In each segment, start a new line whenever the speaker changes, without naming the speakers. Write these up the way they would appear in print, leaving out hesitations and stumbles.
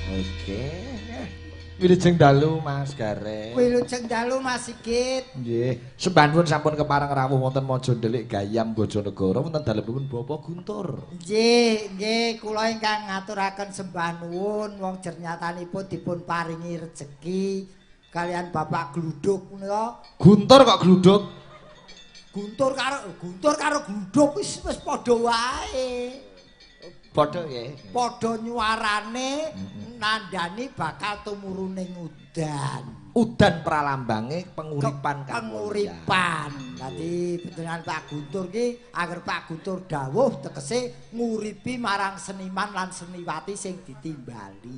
Oke. Wilujeng dalu Mas Gareng.
Wilujeng dalu Mas Sigit.
Nggih. Sembahipun sampun kepareng rawuh wonten Mojondelik Gayam Bojonegoro wonten dalemipun Bapak Guntur.
Nggih, kula ingkang ngaturaken sembah nuwun wong jernyatanipun dipun paringi rejeki kalian Bapak Gluduk menika.
Guntur kok gluduk?
Guntur karo gluduk wis padha wae.
Padha nggih.
Padha nyuarane nandani bakal tumurune udan.
Udan pralambange penguripan
penguripan. Dadi panjenengan Pak Guntur ki anger Pak Guntur dawuh tegese nguripi marang seniman lan seniwati sing ditimbali.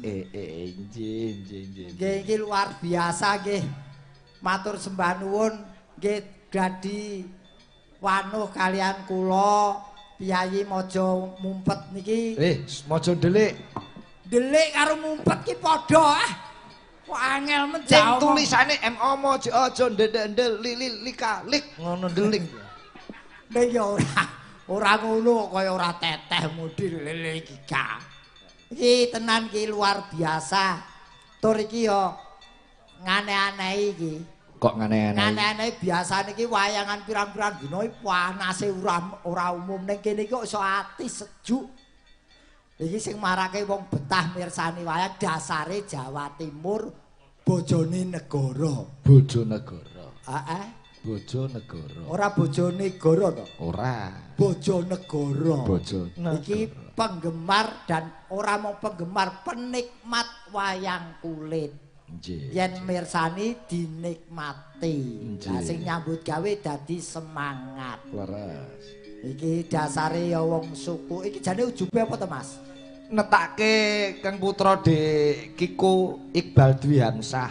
Nggih.
Nggih iki luar biasa nggih. Matur sembah nuwun nggih dadi wanuh kalian kula Piyayi Mojo Mumpet niki.
Mojo Delik.
Delik karo mumpet ki padha ah. Kok angel men
Sing tulisane MO Mojo aja ndendel lika lik ngono delik.
Nek ya ora ngono kaya ora teteh mudi lele iki gak. Iki tenan ki luar biasa. Tur iki ya ngane-anehi iki.
Kok ngane-anehi?
Ngane-anehi biasane iki wayangan pirang-pirang dina panase ora umum ning kene iki kok iso ati sejuk. Iki sing marake wong betah mirsani wayang dasare Jawa Timur bojone negara.
Bojonegoro.
Heeh.
Bojonegoro.
Ora bojone negara to?
Ora.
Bojonegoro.
Bojonegoro.
Iki penggemar dan ora mau penggemar, penikmat wayang kulit. Yen mirsani dinikmati. Lah sing nyambut gawe dadi semangat.
Leres.
Iki dasare ya wong suku. Iki jane ujube apa to, Mas?
Netake Kang Putra de Kiko Iqbal Dwi Hamsah.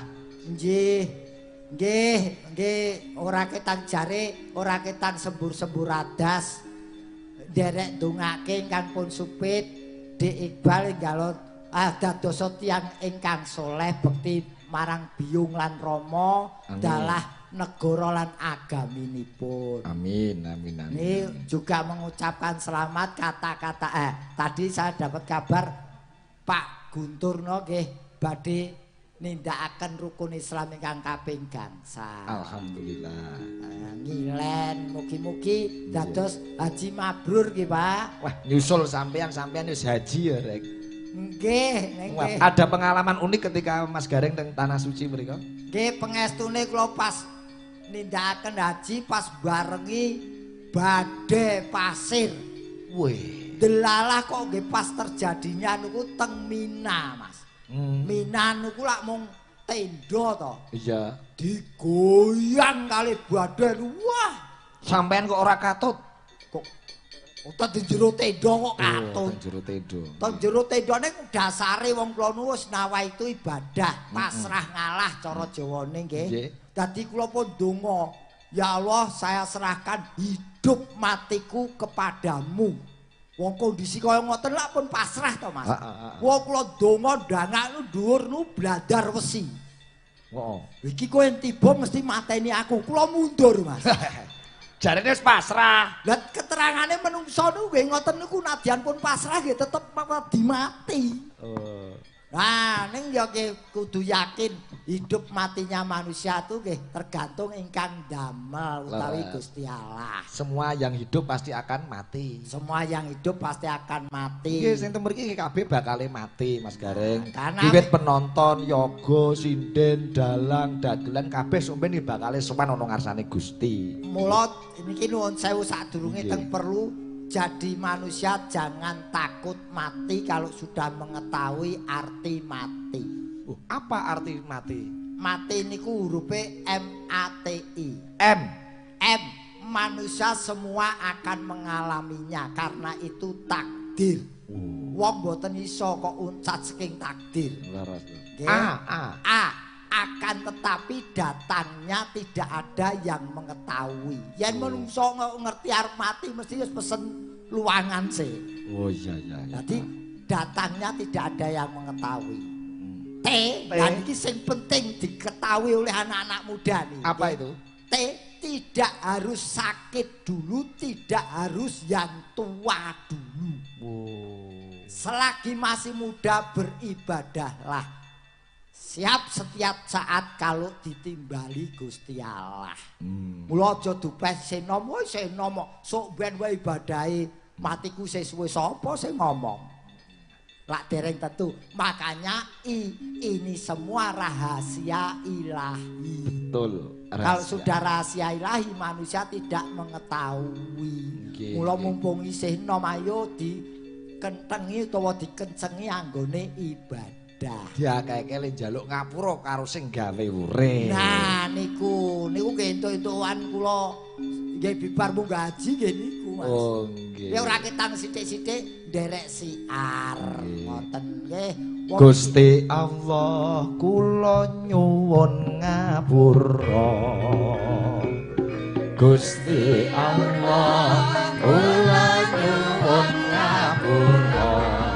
Nggih, ora ketang jare, ora ketang sembur-sembur adas. Derek ndongake ingkang pun supit Dik Iqbal enggal dadosa tiyang ingkang soleh bekti marang biyung lan rama dalah negara lan agaminipun.
Amin.
Ini juga mengucapkan selamat kata-kata tadi saya dapat kabar Pak Guntur nggih badhe nindakaken rukun Islam ingkang kaping gangsal.
Alhamdulillah.
Ngilen mugi-mugi dados haji mabrur nggih, Pak.
Wah, nyusul sampean wis haji ya, Rek.
Nggih.
Ada pengalaman unik ketika Mas Gareng teng tanah suci mriku?
Nggih, pengestune kula pas nindakaken haji pas barengi badhe pasir.
Wih.
Delalah kok nggih pas terjadinya niku teng Mina, Mas. Mina niku lak mung tenda to.
Iya.
Digoyang kali badhe. Wah,
sampean kok ora katut?
Kok utek di jero tenda kok katut. Teng jero tendane dasare wong kula nu wis nawa itu ibadah, pasrah ngalah cara Jawane nggih. Dadi kula pun donga, ya Allah saya serahkan hidup matiku kepadamu. Wong kondisi kaya ngoten lak pun pasrah to, Mas. Wong kula donga ndangaknu dhuwur nu bladar wesi. Iki kowe tiba mesti mateni aku. Kula mundur, Mas.
Jarene wis pasrah.
Lah keterangane menungso niku nggih ngoten niku nadyan pun pasrah nggih tetep dimati. Nah, ning ya kudu yakin hidup matinya manusia itu nggih tergantung ingkang damel utawi Gusti Allah.
Semua yang hidup pasti akan mati.
Semua yang hidup pasti akan mati.
Nggih sing temen iki kabeh bakal mati, Mas Gareng.
Karena
wiwit penonton, yoga, sinden, dalang, dagelan kabeh sampeyan iki bakal sowan ana ngarsane Gusti.
Mula niki nuwun sewu sadurunge teng perlu jadi manusia jangan takut mati kalau sudah mengetahui arti mati.
Apa arti mati?
Mati niku hurufe M-A-T-I.
M.
Manusia semua akan mengalaminya karena itu takdir. Wong boten iso kok uncat saking takdir. Akan tetapi datangnya tidak ada yang mengetahui. Yen menungso ngerti arep mati mesti wis pesen luangan sih.
Oh iya.
Jadi datangnya tidak ada yang mengetahui. Dan ini sing penting diketahui oleh anak-anak muda nih.
Apa itu?
Tidak harus sakit dulu, tidak harus yang tua dulu. Selagi masih muda beribadahlah. Siap setiap saat kalau ditimbali Gusti Allah. Mula aja dupes senom wae senom sok ben wae ibadahe matiku sesuwe sapa sing ngomong. Lak dereng tentu. Makanya ini semua rahasia ilahi.
Betul.
Kalau sudah rahasia ilahi manusia tidak mengetahui. Mula mumpung isih nom ayo dikentengi utawa dikencengi anggone ibadah.
Diakeke le njaluk ngapura karo sing gawe urip.
Nah niku entuk-entukan kula nggih bibar munggah haji nggih niku Mas.
Oh nggih.
Ya ora ketang sithik-sithik nderek siar ngoten nggih.
Gusti Allah kula nyuwun ngapura. Gusti Allah kula nyuwun ngapura.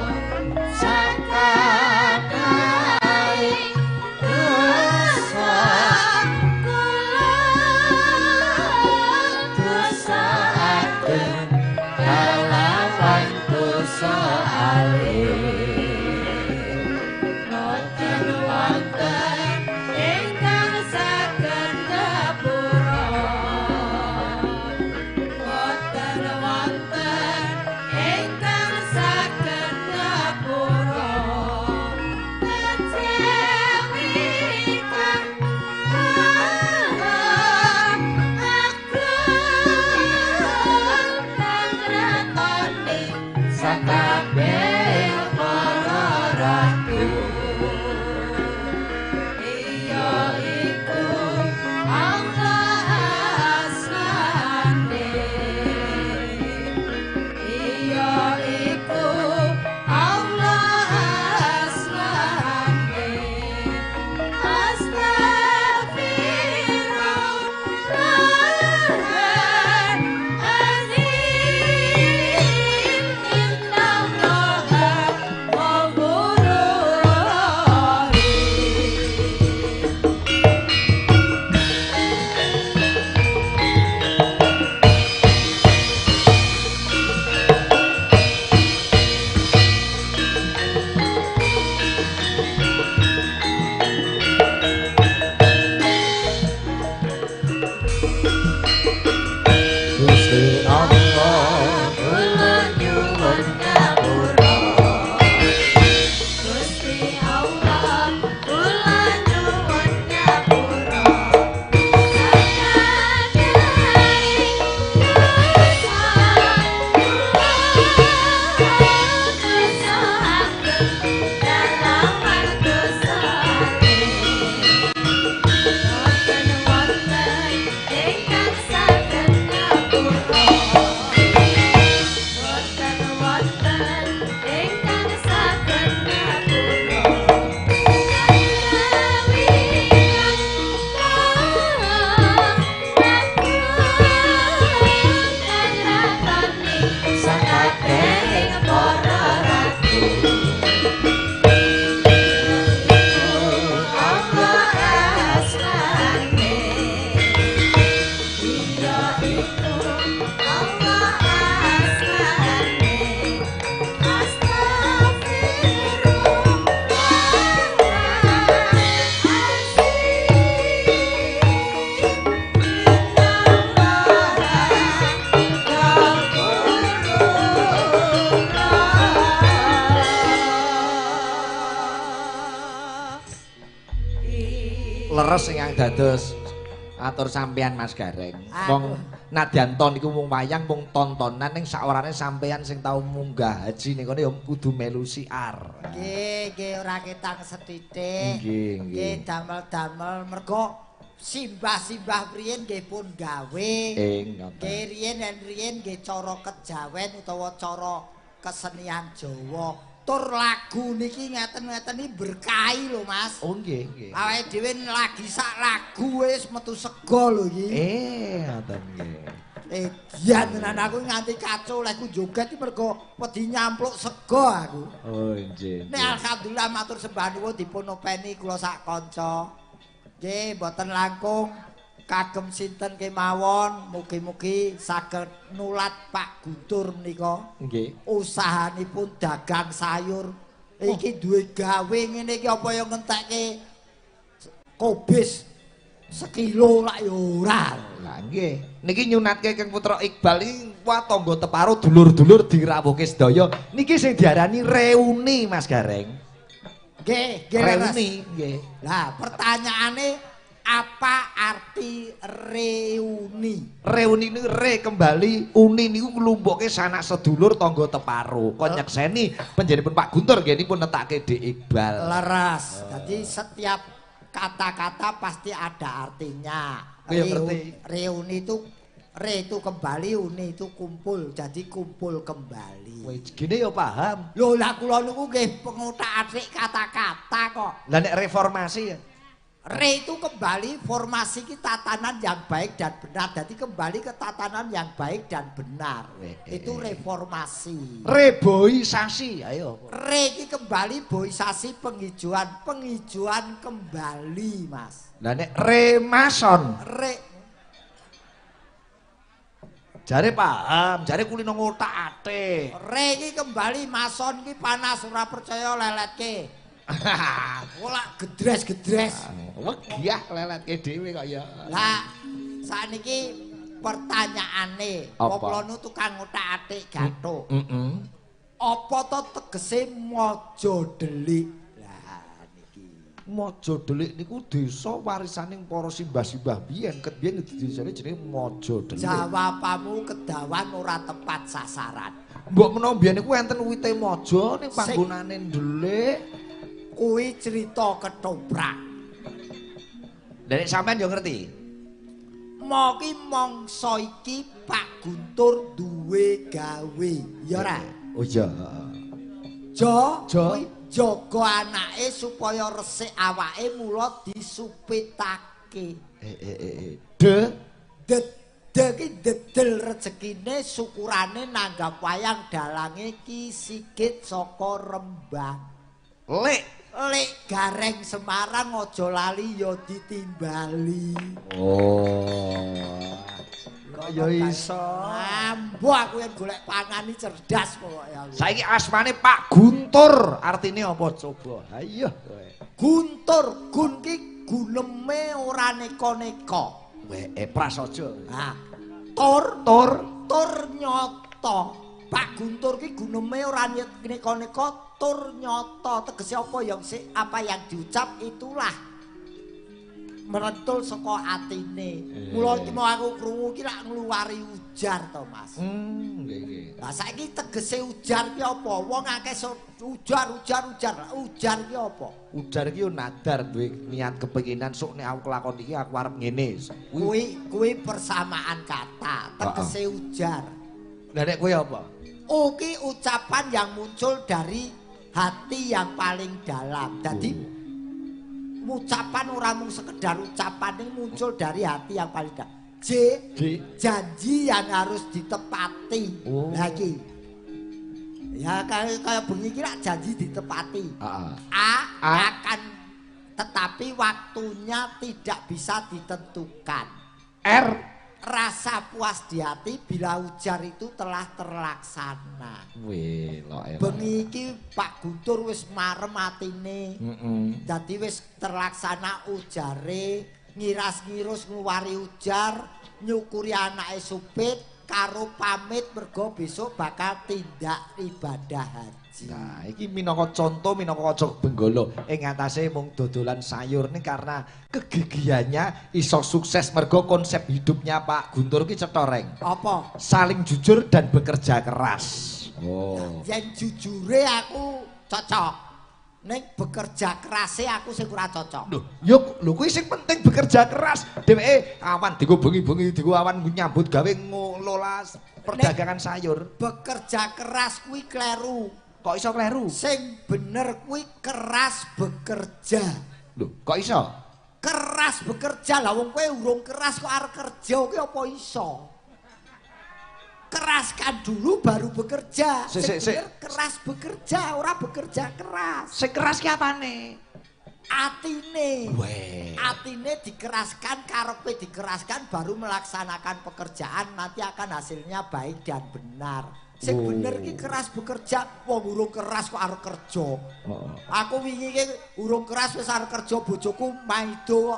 Leres ingkang dados atur sampeyan Mas Gareng. Wong nadyan ton iku mung wayang mung tontonan ning saorane sampeyan sing tau munggah haji niku ya kudu melu siar. Nggih, ora ketang sethithik. Nggih, damel-damel mergo simbah-simbah riyen nggih pun gawe. Nggih riyen nggih cara kejawen utawa cara kesenian Jawa. Tur lagu niki ngeten-ngeten iki berkahi lho Mas. Oh nggih, nggih. Awake dhewe lagi sak lagu wis metu sego lho iki. Ngoten nggih. Dianenan aku nganti kacau leku joget iki mergo wedi nyampluk sego aku. Oh nggih. Nek alhamdulillah matur sembah nuwun dipun openi kula sak kanca. Nggih, mboten langkung
kagem sinten kemawon mugi-mugi saged nulat Pak Guntur menika.
Nggih.
Usahanipun dagang sayur. Iki duwe gawe ngene iki apa ya ngentekke kobis sekilo lak ya ora.
Lah nggih. Niki nyunatke Kang Putra Iqbal iki wah tangga teparo dulur-dulur dirawuhke sedaya. Niki sing diarani reuni Mas Gareng.
Nggih,
reuni nggih.
Lah pertanyaane apa arti reuni?
Reuni niku re kembali, uni niku nglumpukke sanak sedulur tangga teparo. Kon nyekseni panjenenganipun Pak Guntur nggih nipun netake Dik Iqbal.
Leres. Jadi setiap kata-kata pasti ada artinya. Reuni itu re itu kembali, uni itu kumpul. Jadi kumpul kembali.
Wis gini ya paham.
Lho lah kula niku nggih pengutak-atik kata-kata kok.
Lah nek reformasi ya.
Re itu kembali formasi kita tatanan yang baik dan benar. Jadi kembali ke tatanan yang baik dan benar. Itu reformasi.
Reboisasi, ayo.
Re ini kembali boisasi penghijauan kembali, Mas.
Lah nek remason. Jare paham, jare kulino ngotak-atik.
Re ini kembali mason ki panas ora percaya leletke. Ora gedres-gedres.
Wegah leletke dhewe kok ya.
Lah sakniki pertanyaane, kula nu tukang ngotak-atik gathuk. Apa to tegese maja delik? Lah niki.
Maja delik niku desa warisaning para simbah-simbah biyen. Ket biyen desane jenenge Maja Delik.
Jawabanmu kedawan ora tepat sasaran.
Mbok menawa biyen niku enten wite maja ning panggonane delik.
Kuwi cerita ketoprak.
Lah nek sampean yo ngerti.
Mo ki mangsa iki Pak Guntur duwe gawe, ya ora?
Oh iya.
Jo jaga anake supaya resik awake mula disupitake. De ki dedel rezekine syukurane nanggap wayang dalange ki sikit saka Rembang. Lek Gareng Semarang aja lali ya ditimbali.
Oh. Kok ya iso.
Ambo aku yen golek pangani cerdas pokoke aku.
Saiki asmane Pak Guntur, artine apa coba? Ayo kowe.
Guntur, gun ki guneme ora neka-neka.
Prasaja.
Ha. Tur nyata. Pak Guntur ki guneme ora neka-neka. Tur nyata tegese apa yang diucap itulah merentul saka atine. Mula iki mau aku krungu ki lak ngluwari ujar to, Mas.
Nggih.
Lah saiki tegese ujar ki apa? Wong akeh ujar. Ujar ki apa?
Ujar ki yo nadar duwe niat kepinginan sok nek aku lakon iki aku arep ngene.
Kuwi persamaan kata, tegese ujar.
Lah nek kowe apa?
Ki ucapan yang muncul dari hati yang paling dalam. Jadi ucapan ora mung sekedar ucapan yang muncul dari hati yang paling dalam. Janji yang harus ditepati. Lagi. Ya kayak bengi iki janji ditepati. Akan tetapi waktunya tidak bisa ditentukan. Rasa puas di hati bila ujar itu telah terlaksana. Bengi iki Pak Guntur wis marem atine. Dadi wis terlaksana ujare, ngiras-ngirus ngluwari ujar, nyukuri anake supit karo pamit mergo besok bakal tindak ibadah haji. Nah,
iki minangka contoh minangka kaca benggala ing atase mung dodolan sayur ning karena kegigihannya iso sukses mergo konsep hidupnya Pak Guntur ki cetoreng.
Apa?
Saling jujur dan bekerja keras.
Yen jujure aku cocok. Ning bekerja kerase aku sing ora cocok.
Lho kuwi sing penting bekerja keras. Dheweke awan dienggo bengi-bengi dienggo awan nyambut gawe ngelola perdagangan sayur.
Bekerja keras kuwi kleru.
Kok iso kleru?
Sing bener kuwi keras bekerja.
Lho, kok iso?
Keras bekerja lah wong kowe urung keras kok arep kerja ki apa iso? Keraskan dulu baru bekerja. Sing bener keras bekerja, ora bekerja keras.
Sing keras ki apane?
atine. Atine dikeraskan, karepe dikeraskan baru melaksanakan pekerjaan nanti akan hasilnya baik dan benar. Sing bener ki keras bekerja, wong urung keras kok arep kerja. Aku wingi ki urung keras wis arep kerja bojoku maido kok.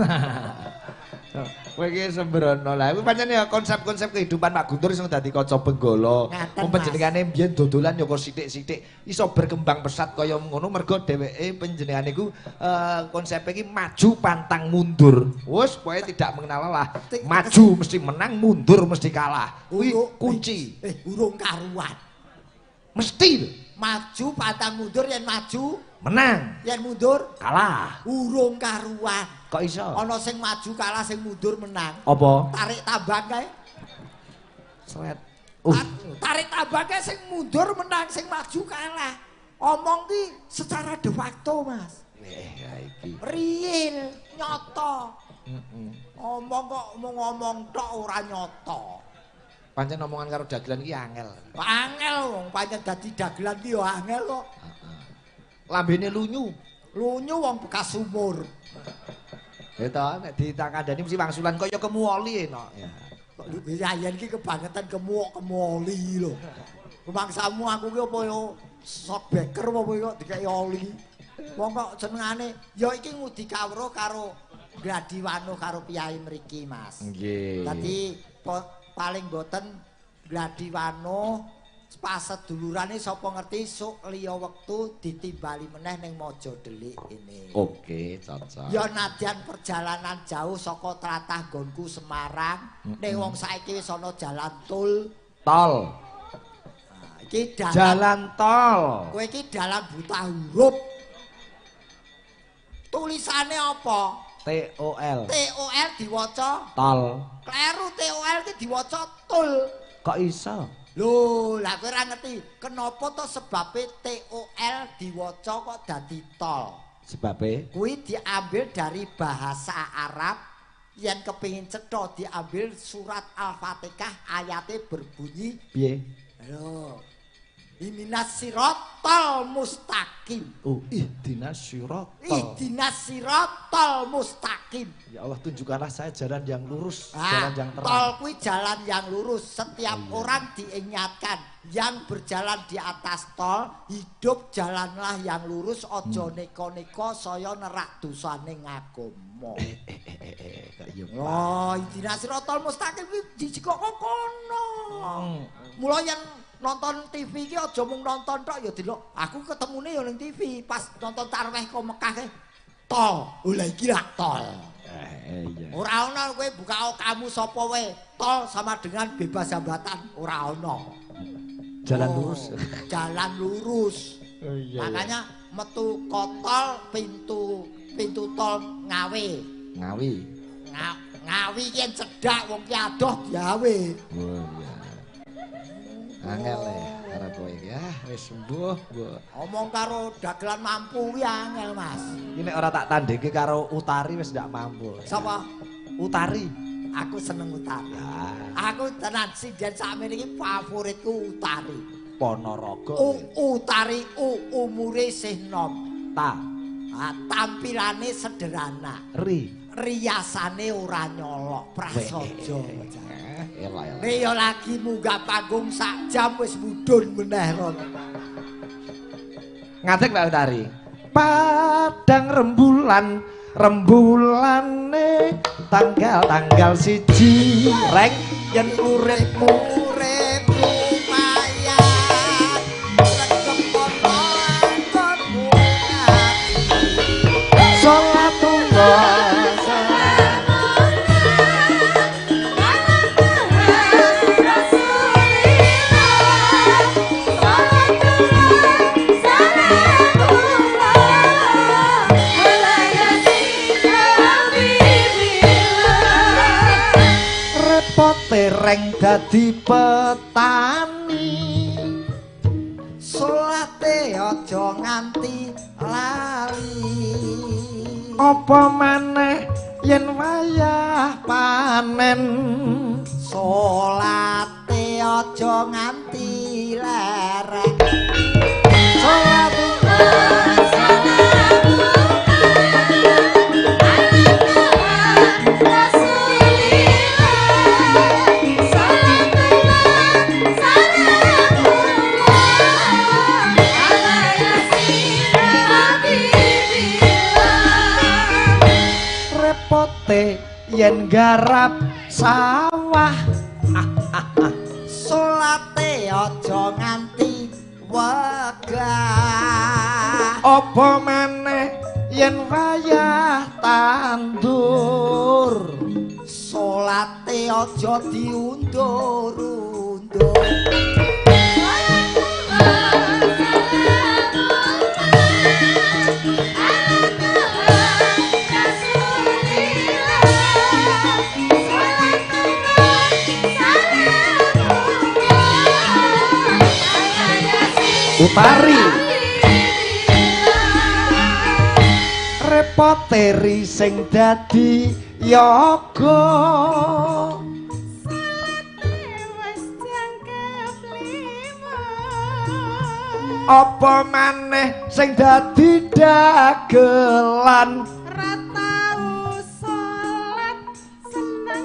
Kowe iki sembrono lah. Kuwi pancen ya konsep-konsep kehidupan Pak Guntur sing dadi kaca benggala. Wong panjenengane mbiyen dodolan ya kok sithik-sithik iso berkembang pesat kaya ngono mergo dheweke panjenengane iku konsepe iki maju pantang mundur. Wes pokoke tidak mengenal lelah. Maju mesti menang, mundur mesti kalah. Kuwi kunci.
Urung karuan.
Mesti
maju pantang mundur yen maju
menang,
yen mundur
kalah.
Urung karuan.
Kok iso?
Ana sing maju kalah, sing mundur menang.
Apa?
Tarik tambang kae.
Sret.
Tarik tambang kae sing mundur menang, sing maju kalah. Omong ki secara de facto, Mas.
Ya iki.
Real, nyata. Omong kok ngomong tok ora nyata.
Pancen omongan karo dagelan iki angel.
Angel wong pancen dadi dagelan ki yo angel kok.
Lambene lunyu.
Lunyu wong bekas sumur.
Itu nek ditangandani mesti wangsulan kaya kemuoli enak ya.
Kok yayan iki kebangetan kemuoli lho. Rumangsamu aku ki apa yo sok beker apa kok dikeki oli. Wong kok jenengane ya iki ngudi kawruh karo Gladiwano karo piyai mriki, Mas.
Nggih.
Dadi paling boten Gladiwano pas sedulurane sapa ngerti sok liya wektu ditimbali meneh ning Mojo Delik ini.
Oke, cocok.
Ya nadyan perjalanan jauh saka tlatah nggonku Semarang, ning wong saiki wis ana jalan tol.
Tol.
Nah, iki
jalan tol.
Kowe iki dalan buta huruf. Tulisane apa?
TOL.
TOL diwaca
tol.
Kleru TOL iki diwaca tul.
Kok iso?
Lho, lah kowe ora ngerti kenapa to sebabe TOL diwaca kok dadi tol.
Sebabe
kuwi diambil dari bahasa Arab yen kepengin cetha diambil surat Al-Fatihah ayate berbunyi
piye?
Lho. Ihdinas siratal mustaqim.
Oh, ihdinas siratal.
Ihdinas siratal mustaqim.
Ya Allah, tunjukkanlah saya jalan yang lurus, jalan yang terang.
Tol kuwi jalan yang lurus. Setiap orang diingatkan yang berjalan di atas tol, hidup jalanlah yang lurus, ojo neko-neko saya nerak dosane ngagama. Oh, ihdinas siratal mustaqim kuwi dijikok kono. Mula yen nonton TV iki aja mung nonton tok ya delok. Aku ketemune ya ning TV pas nonton tarawih ke Mekah ke tol. Lah iki lak tol.
Iya.
Ora ana kowe buka kamu sapa wae. Tol sama dengan bebas hambatan ora ana.
Jalan lurus.
Jalan lurus.
Oh, iya,
makanya metu kotol pintu tol Ngawi.
Ngawi.
Ngawi yen cedhak wong ki adoh diawe.
Oh iya. Angel karo kowe ya wis sembuh, Bu.
Omong karo dagelan mampu kuwi angel, Mas.
Iki nek ora tak tandhingi karo Utari wis ndak mampu.
Sapa?
Utari.
Aku seneng Utari.
Ya.
Aku tenan sinden sakmene iki favoritku Utari.
Ponorogo.
Utari umure isih nom. Tampilane sederhana. Riasane ora nyolok, prasaja. Nek lagi munggah panggung sak jam wis mudhun meneh rono.
Ngadeg Mbak Utari. Padang rembulane tanggal 1 reng yen uripmu
lumayan kekono anggonmu
salatullah tereng dadi petani
salate aja nganti lali
apa maneh yen wayah panen
salate aja nganti lerek
salate yen garap sawah
salate aja nganti wegah
apa maneh yen wayah tandur
salate aja diundur-undur
Utari repoteri sing dadi yoga apa maneh sing dadi dagelan
ora tau salat seneng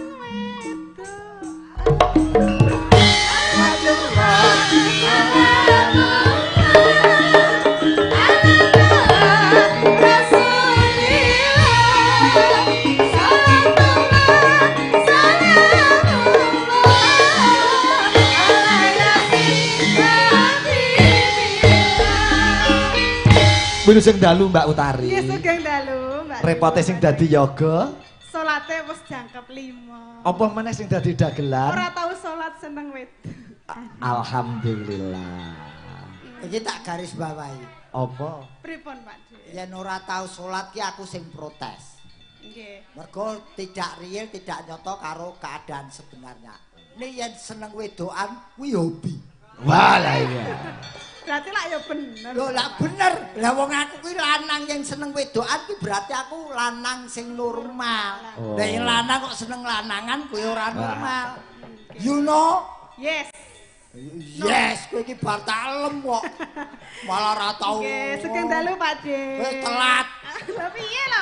Wis sing dalu Mbak Utari.
Iya sugeng dalu, Mbak.
Repote sing dadi yoga.
Salate wis jangkep 5.
Apa meneh sing dadi dagelan?
Ora tau salat seneng wit.
Alhamdulillah.
Iki tak garis bawahi.
Apa?
Pripun, Pak Dik?
Yen ora tau salat ki aku sing protes.
Nggih.
Mergo tidak real, tidak nyoto karo keadaan sebenarnya. Ini yen seneng wedokan kuwi hobi.
Wah lah iya.
Berarti lak ya bener.
Lho lah bener. Lah wong aku kuwi lanang yang seneng wedokan kuwi berarti aku lanang sing normal. Lah yang lanang kok seneng lanangan kuwi ora normal. You know?
Yes.
Yes, kowe iki bar talem kok. Malah ora tau.
Nggih, sugeng dalu, Pak Dik.
Wis telat.
Lah piye lho?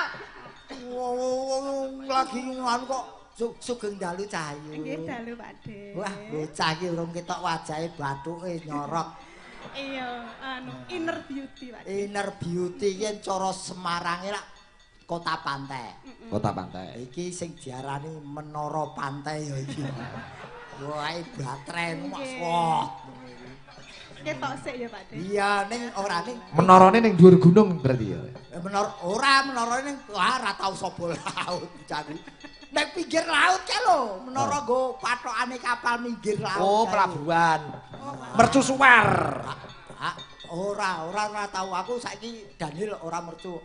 Lagi ngono kok sugeng dalu Cahyu.
Nggih, dalu, Pak Dik.
Wah, bocah iki urung ketok wajahe bathuke nyorok.
Iya, inner beauty, Pak.
Inner beauty yen cara Semarange lak kota pantai.
Kota pantai.
Iki sing diarani menara pantai ya iki. Wah, baterai mas wah.
Ketok sik ya, Pak Dik.
Iya, ning ora ning
Menarane ning dhuwur gunung berarti ya.
menara ning ora tau sapa laut cari. Nek pinggir laut ka lho, menara nggo pathokane kapal minggir laut.
Oh, pelabuhan. Mercusuar.
Ora tahu aku saiki Daniel ora mercu.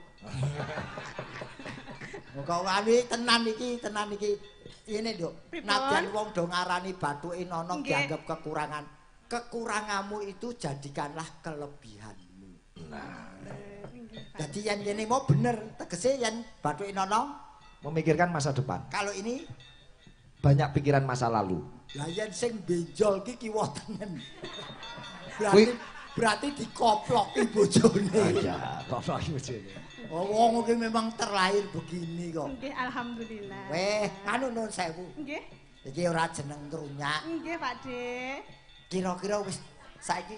Kok wani tenan iki. Ini Nduk. Nadyan wong do ngarani bathuke nono dianggap kekurangan. Kekuranganmu itu jadikanlah kelebihanmu. Nah. Jadi yang ini mau bener, tegese yang bathuke nono
Memikirkan masa depan.
kalau ini
Banyak pikiran masa lalu.
lah yen sing benjol ki kiwa tenen.
Kuwi-
Berarti dikoploki bojone.
Iya, koploki bojone.
Oh, wong iki memang terlahir begini kok.
Nggih, alhamdulillah.
Weh, anu nun sewu.
Nggih.
Iki ora jeneng trunyak.
Nggih, Pak Dik.
Kira-kira wis saiki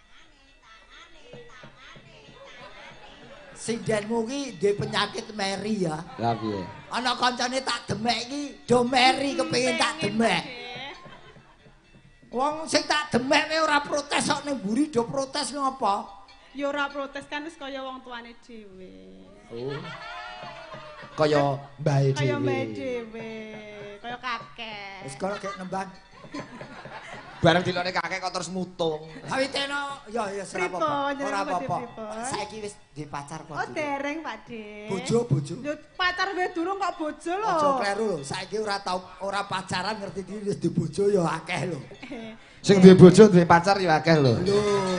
sindenmu ki duwe penyakit meri ya.
Lah piye?
Ana kancane tak demek iki do meri kepengin tak demek. Wong sing tak demek wae ora protes kok ning mburi do protes ngopo?
Ya ora protes kan wis kaya wong tuane dhewe.
Oh. Kaya mbahe
Kaya
dhewe.
mbak dhewe, kaya kakek.
Wis kono gek nembang.
Bareng dilone kakek kok terus mutung.
Kawiteno ya ora
Pripun,
apa-apa.
jenengan
Ora
badhe
apa-apa.
pripun?
Saiki wis di pacar kok.
Oh, dereng, Pak Dik.
Bojo.
Lho, pacar wae durung kok bojo lho.
Aja kleru lho, saiki ora pacaran ngerti diri wis di bojo ya akeh lho.
Sing duwe bojo duwe pacar ya akeh lho.
Lho.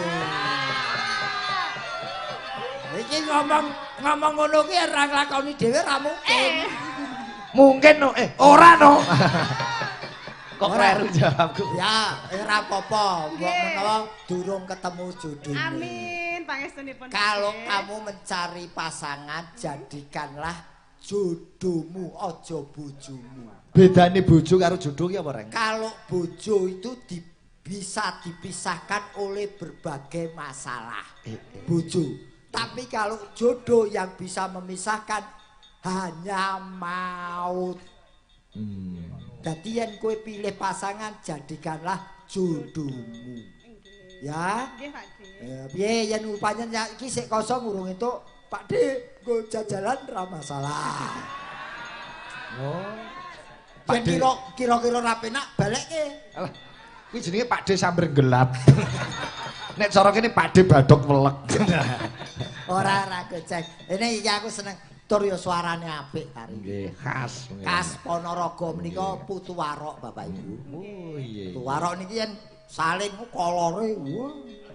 Iki ngomong ngono ki ora nglakoni dhewe ora mungkin.
Mungkin no, ora no. Kok kleru jawabku.
Ya, ora apa-apa. Mbok menawa durung ketemu jodohmu.
Amin, pangestunipun.
Kalau
Pak Dik.
kamu mencari pasangan, jadikanlah jodohmu, aja bojomu.
Bedane bojo karo jodoh ki apa, Reng?
Kalau bojo itu bisa dipisahkan oleh berbagai masalah. Bojo. Tapi kalau jodoh yang bisa memisahkan hanya maut. Dadi yen kowe pilih pasangan jadikanlah jodohmu. Ya.
Nggih, Pak De.
Piye yen upanya iki sik kosong urung entuk, Pak De, nggo jajalan ra masalah.
Oh.
Pak De kira-kira ra penak balekke.
Alah. Kuwi jenenge Pak De sambar gelap. Nek cara kene Pak De badhok welek.
Ora gocek. Ini iki aku seneng tur ya suarane apik kari.
Nggih, khas.
Khas Ponorogo menika Putu Warok Bapak Ibu.
Oh iya.
Putu Warok niki yen saling kolore wah.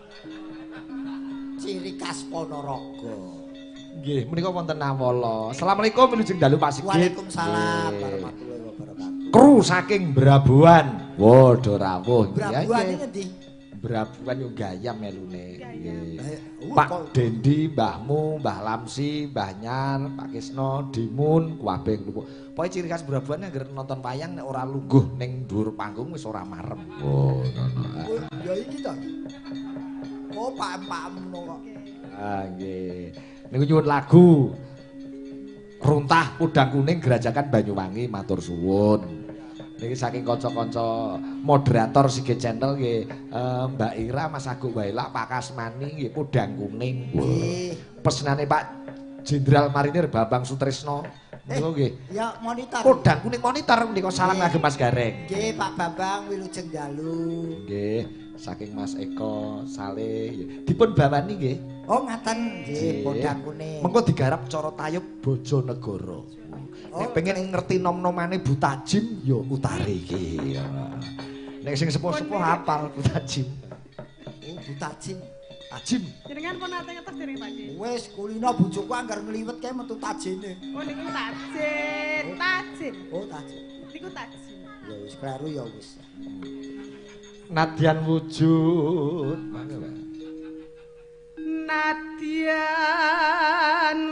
Ciri khas Ponorogo.
Nggih, menika wonten Nawala. Asalamualaikum wilujeng dalu Pak Sigit.
Waalaikumsalam warahmatullahi wabarakatuh.
Kru saking Brabuan. Waduh rawuh.
Brabuan iki ngendi?
Brabuan yo gayam melune. Nggih.
Pak
Pak Dendi, Mbahmu, Mbah Lamsi, Mbah Nyan, Pak Kisno, Dimun, kabeh lho. Pokoke ciri khas Brabuan nek nonton wayang nek ora lungguh ning dhuwur panggung wis ora marem. Oh,
ya iki to. Oh, pak-pakmu kok.
Ah, nggih. Niku nyuwun lagu Runtah Udang Kuning Gerajakan Banyuwangi matur suwun. Niki saking kanca-kanca moderator Sigit Channel nggih, Mbak Ira, Mas Agung Waila, Pak Kasmani nggih Udang Kuning.
Nggih.
Pesenane Pak Jenderal Marinir Bambang Sutrisno. Niku nggih.
Ya monitor.
Udang Kuning monitor menika salam ngagem Mas Gareng.
Nggih, Pak Bambang Wilujeng Dalu.
Nggih, saking Mas Eko Saleh dipun bawani nggih.
Oh, ngaten nggih, Udang Kuning.
Mengko digarap cara tayub Bojonegoro. Nek pengen ngerti nom-nomane Butajim ya utari iki. Nek sing sepuh-sepuh hafal Butajim.
Oh, Butajim.
Tajim.
Jenengan pun nate ngetos dereng Pak De.
Wis kulino bojoku anggar ngliwet kae metu tajine.
Oh niku tajin, tajin.
Oh, tajin.
Niku tajin.
Ya wis kleru ya wis.
Nadyan wujud. Mangga, Pak.
Nadyan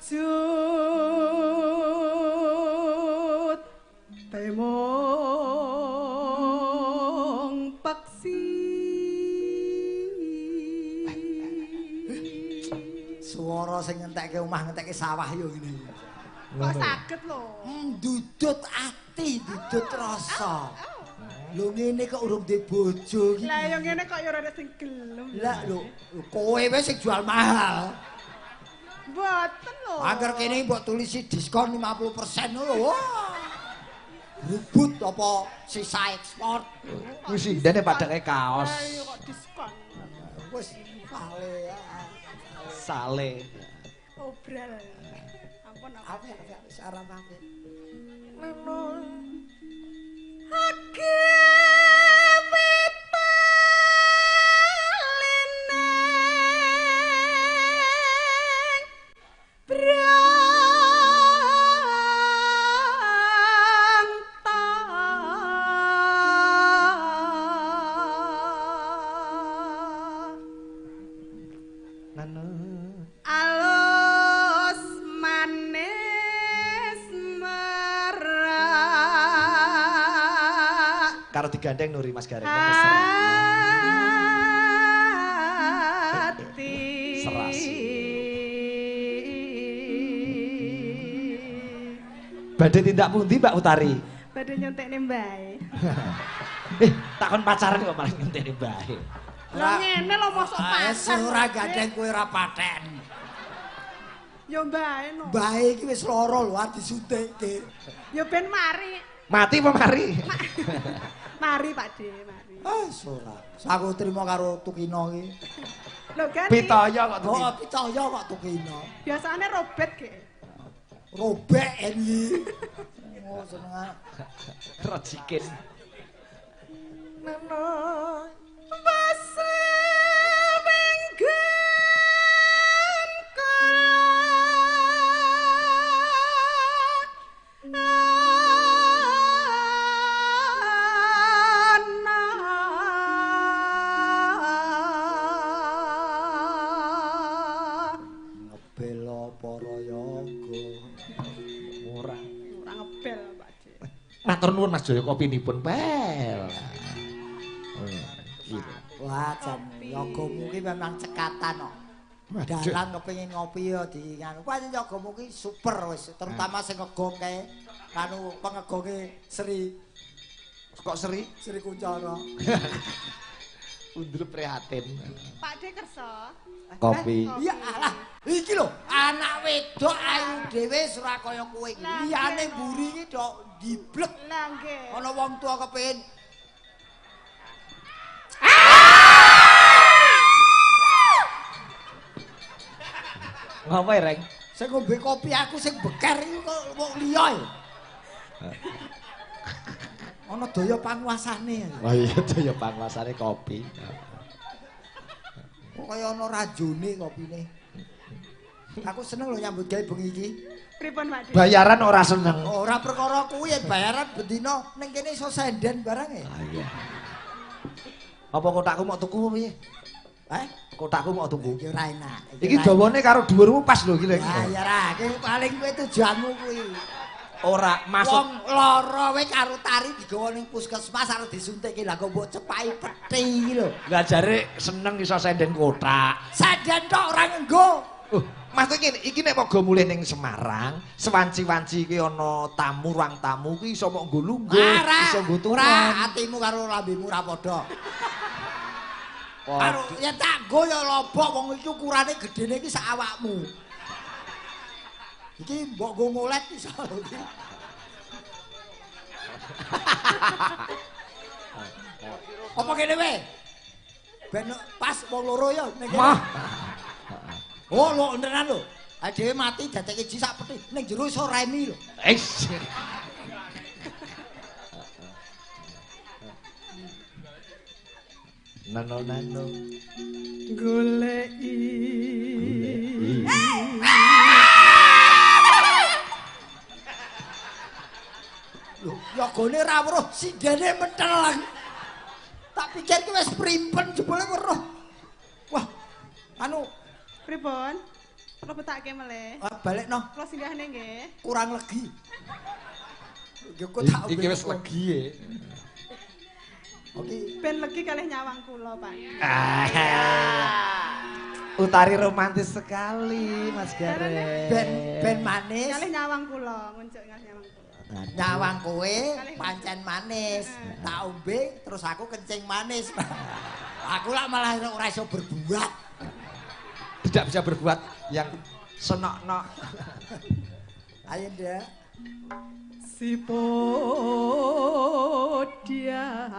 wujud temong paksi.
Suara sing ngentekke omah ngentekke sawah yo ngene.
Kok saged lho.
Dudut ati, dudut rasa. Lho ngene kok urung duwe bojo iki.
Lah yo ngene kok yo ora sing gelem.
Lah lho, kowe wis sing jual mahal.
Mboten lho.
Angger kene mbok tulisi diskon 50% lho. Rubut apa sisa ekspor.
Kuwi sindene padake kaos.
Ayo kok diskon.
Wis sale ya.
Sale.
Obral. Ampun
Apa wis arep apik.
Alus manis merak
Karo digandeng Nuri Mas Gareng.
hati
Serasi. Badhe tindak pundi Mbak Utari?
badhe nyontekne mbae.
Takon pacaran kok malah ngenteni bae.
Lah ngene lho mosok pacar.
Ora gandeng kowe ora paten.
Yo mbae no.
Bae iki wis lara lho arep disuntikke.
Yo ben mari.
Mati apa mari?
Mari Pak De, mari.
Ora. Aku trimo karo Tukino iki.
Lho kan.
Pitaya kok tuh.
Oh, pitaya kok Tukino.
Biasane robet ge.
Robek iki. Oh, seneng.
Recikin.
Basa menggan
Ngebela para yoga.
Ora.
ora ngebel Pak De.
Matur nuwun Mas Jaya kopinipun pel.
Wah, jan yogamu ki memang cekatan kok. Dalan kepengin ngopi ya di nganu. Pancen jagamu ki super wis, terutama sing ngegong kae kanu pengegonge Sri.
Kok Sri?
Sri Kuncoro.
Undul prihatin.
Pak De kersa.
Kopi.
Iya alah. Iki lho, anak wedok ayu dhewe ora kaya kowe iki. Liyane mburi iki tok diblek.
Lah nggih.
Ana wong tua kepengin
Ngapa Reng?
sing ngombe kopi aku sing beker iki kok wong liya. Ana daya panguasane.
Oh iya daya panguasane kopi.
Kok kaya ana rajone kopine. Aku seneng lho nyambut gawe bengi iki.
Pripun Pak De?
Bayaran ora seneng.
Ora perkara kuwi bayaran bendina ning kene iso senden barang e.
Ah iya. Apa kotakku mau tuku piye? Kotakku mau tuku.
Iki ora enak.
Iki dawane karo dhuwurmu pas lho iki lho.
Ya ya ra, iki paling kowe tujuanmu kuwi.
Ora maksud
Wong lara kowe karo tari digawa ning puskesmas arep disuntikke lah kok mbok cepaki pethi iki lho.
lah jare seneng iso senden kotak.
Senden tok ora ngenggo.
Maksud iki nek pogo mulih ning Semarang, sewanci-wanci iki ana tamu, ruang tamu iki iso mok nggo lungguh, iso nggo turun.
Ora atimu karo lambemu ora padha. Karo ya tak nggo ya lobok wong iki ukurane gedene iki sak awakmu. Iki mbok nggo ngolet iso lho iki. Apa kene we? Ben pas wong loro ya ning kene. Oh, lho tenan lho. Ha dhewe mati dadekke ji sak peti ning jero iso remi lho.
Eish. Nano.
Goleki.
Lho, ya gone ra weruh sindene menteleng. Tak pikir ki wis primpen jebule weruh. Wah, anu
Pripun? Kula betake meleh.
balekno
Kula singgahne nggih.
kurang legi. Yo kok tak
Iki wis legi ya.
Oke.
Ben legi kalih nyawang kula, Pak.
Utari romantis sekali, Mas Gareng.
Ben manis.
Kalih nyawang kula, nguncuk kalih nyawang kula.
Nyawang kowe pancen manis. Tak ombe terus aku kencing manis. Aku lah malah ora iso berbuat.
Tidak bisa berbuat yang senok-nok.
Ayo, Ndak.
Si Podia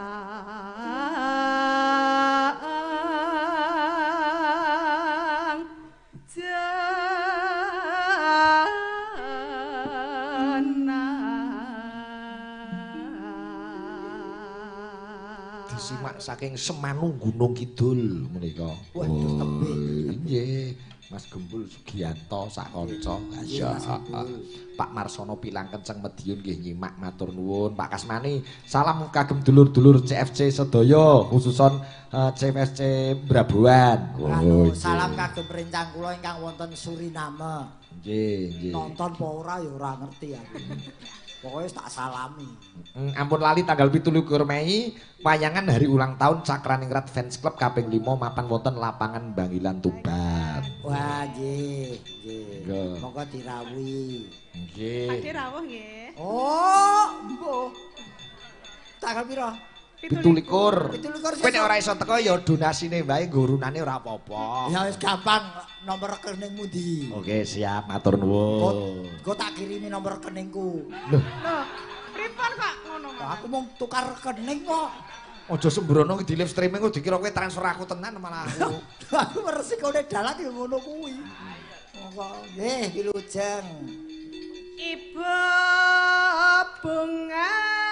Disimak saking Semanu Gunung Kidul menika.
Waduh, tebih.
Nggih, Mas Gembul Sugiyanto sak kanca. Ya, Pak Marsono Pilang Kenceng Mediun nggih nyimak matur nuwun. Pak Kasmani, salam kagem dulur-dulur CFC sedaya, khususon CFC Brabuan.
Salam kagem rencang kula ingkang wonten Suriname.
Nggih.
Nonton apa ora ya ora ngerti aku. Pokoknya tak salami.
Ampun lali tanggal 17 Mei wayangan hari ulang tahun Cakraningrat Fans Club kaping 5 mapan wonten lapangan Bangilan Tuban.
Wah, nggih. Monggo dirawuhi.
Nggih.
Pakde rawuh nggih.
Oh, mbuh. Tanggal pira?
17.
17
Kowe nek ora iso teko ya donasine wae ngurunane ora apa-apa.
Ya wis gampang, nomor rekeningmu ndi?
Oke, siap, matur nuwun.
Kok tak kirimi nomor rekeningku.
Loh,
Loh, pripun kok ngono
Kok aku mau tukar rekening kok.
aja sembrono di live streaming kok dikira kowe transfer aku tenan malah aku.
Aku meresikone dalan ya ngono kuwi. Monggo, nggih, Wilujeng.
Ibu bunga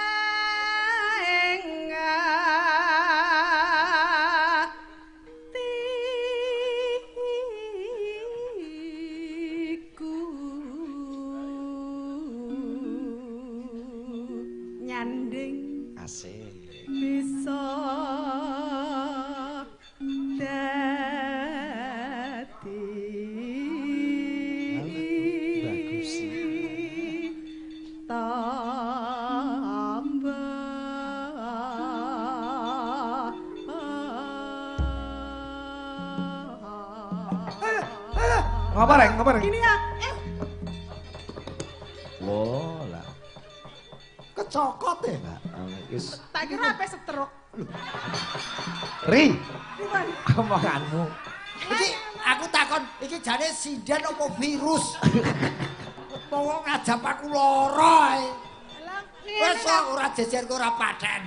engatiku nyanding
Asik.
bisa dadi
Bagus sih.
tambah
Apa nih?
Ini ya.
Wah, lah.
Kecokot ya,
Mbak. Wis.
Tak kira apa setruk.
Ri,
Pripun?
omonganmu.
Iki aku takon, iki jane sinden apa virus? Wong ngajap aku lara ae.
Lah,
Wes kok ora jejer kok ora paten.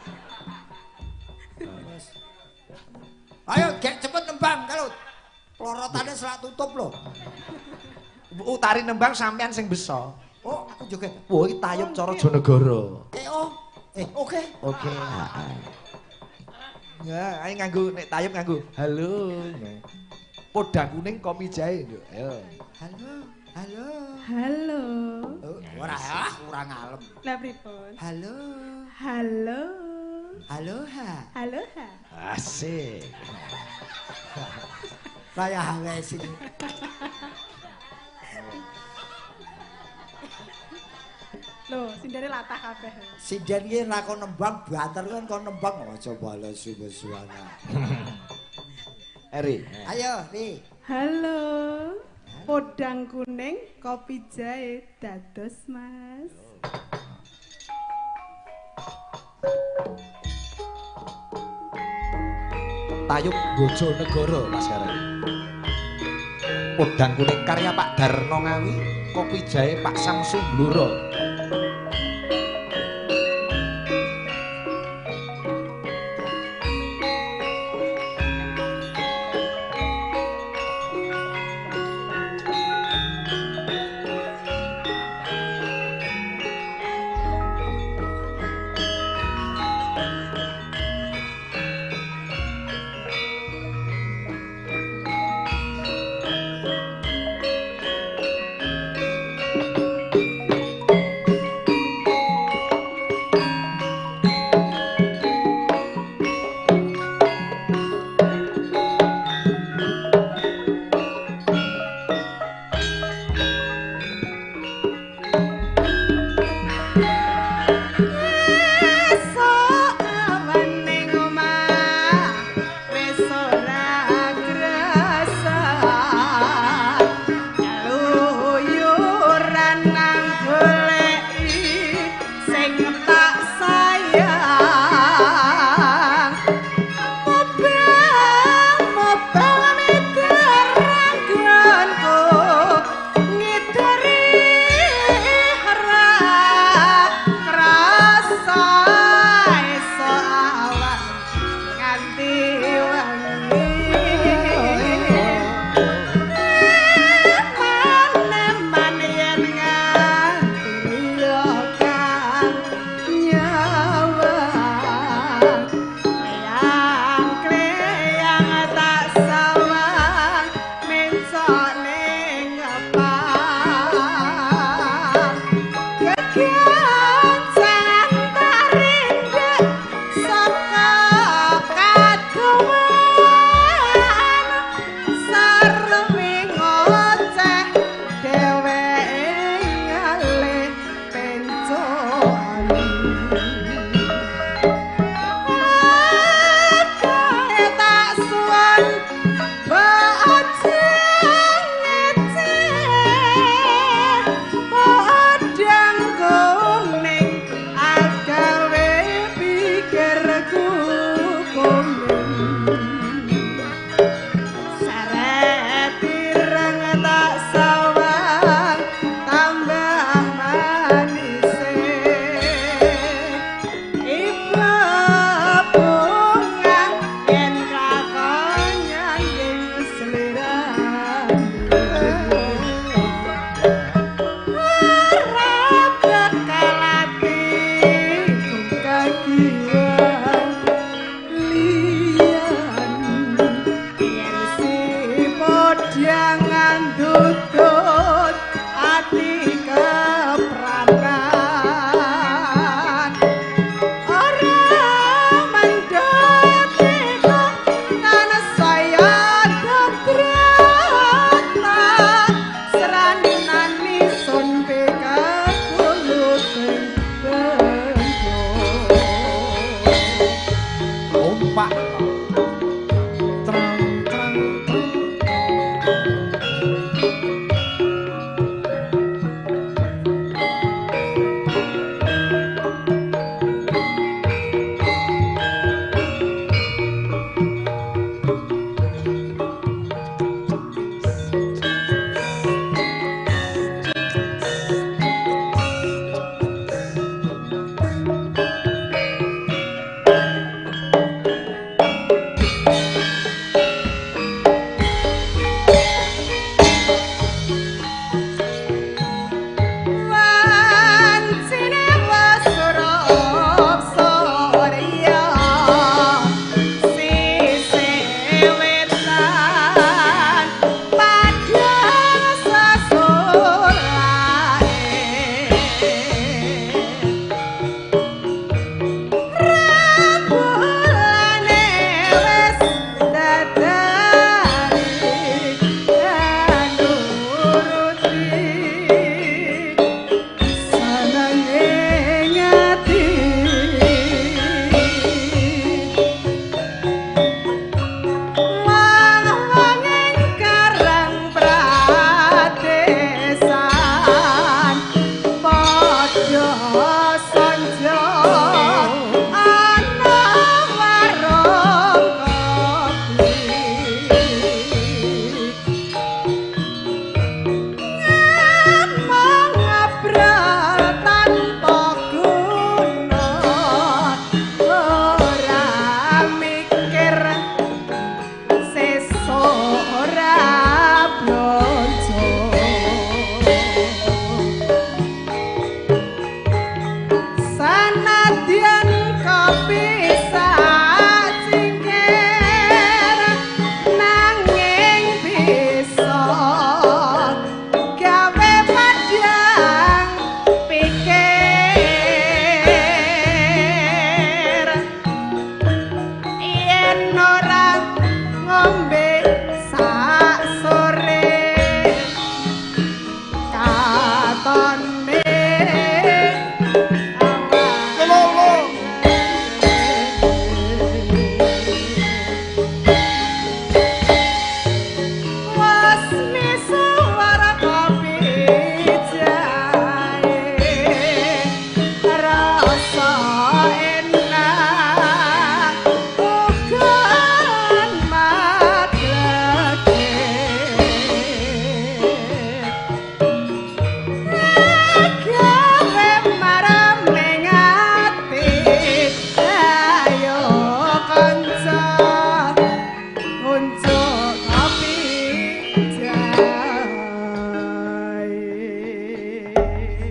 Ayo gek cepet nembang kalau plorotane selak tutup lho.
Utari nembang sampean sing beso.
Oh, aku joget.
Wah, iki tayub cara Jonegoro.
Oke.
Oke, heeh. Ya, ayo nganggo nek tayub nganggo halo. Podang kuning kopi jahe, Nduk. Ayo.
Halo.
Halo.
Ora kurang ngalem.
Lah pripun?
Halo.
Halo.
Aloha.
Aloha.
Asik.
Kaya hawe sini.
Loh, sindare latah kabeh.
Sinden ki nek kon nembang banter kan kon nembang aja bales suwana.
Eri.
Ayo, Ri.
Halo. Podang kuning, kopi jahe dados, Mas.
Tayub Bojonegoro Mas Gareng. Podang kuning karya Pak Darno Ngawi, kopi jahe Pak Samsu Bluro.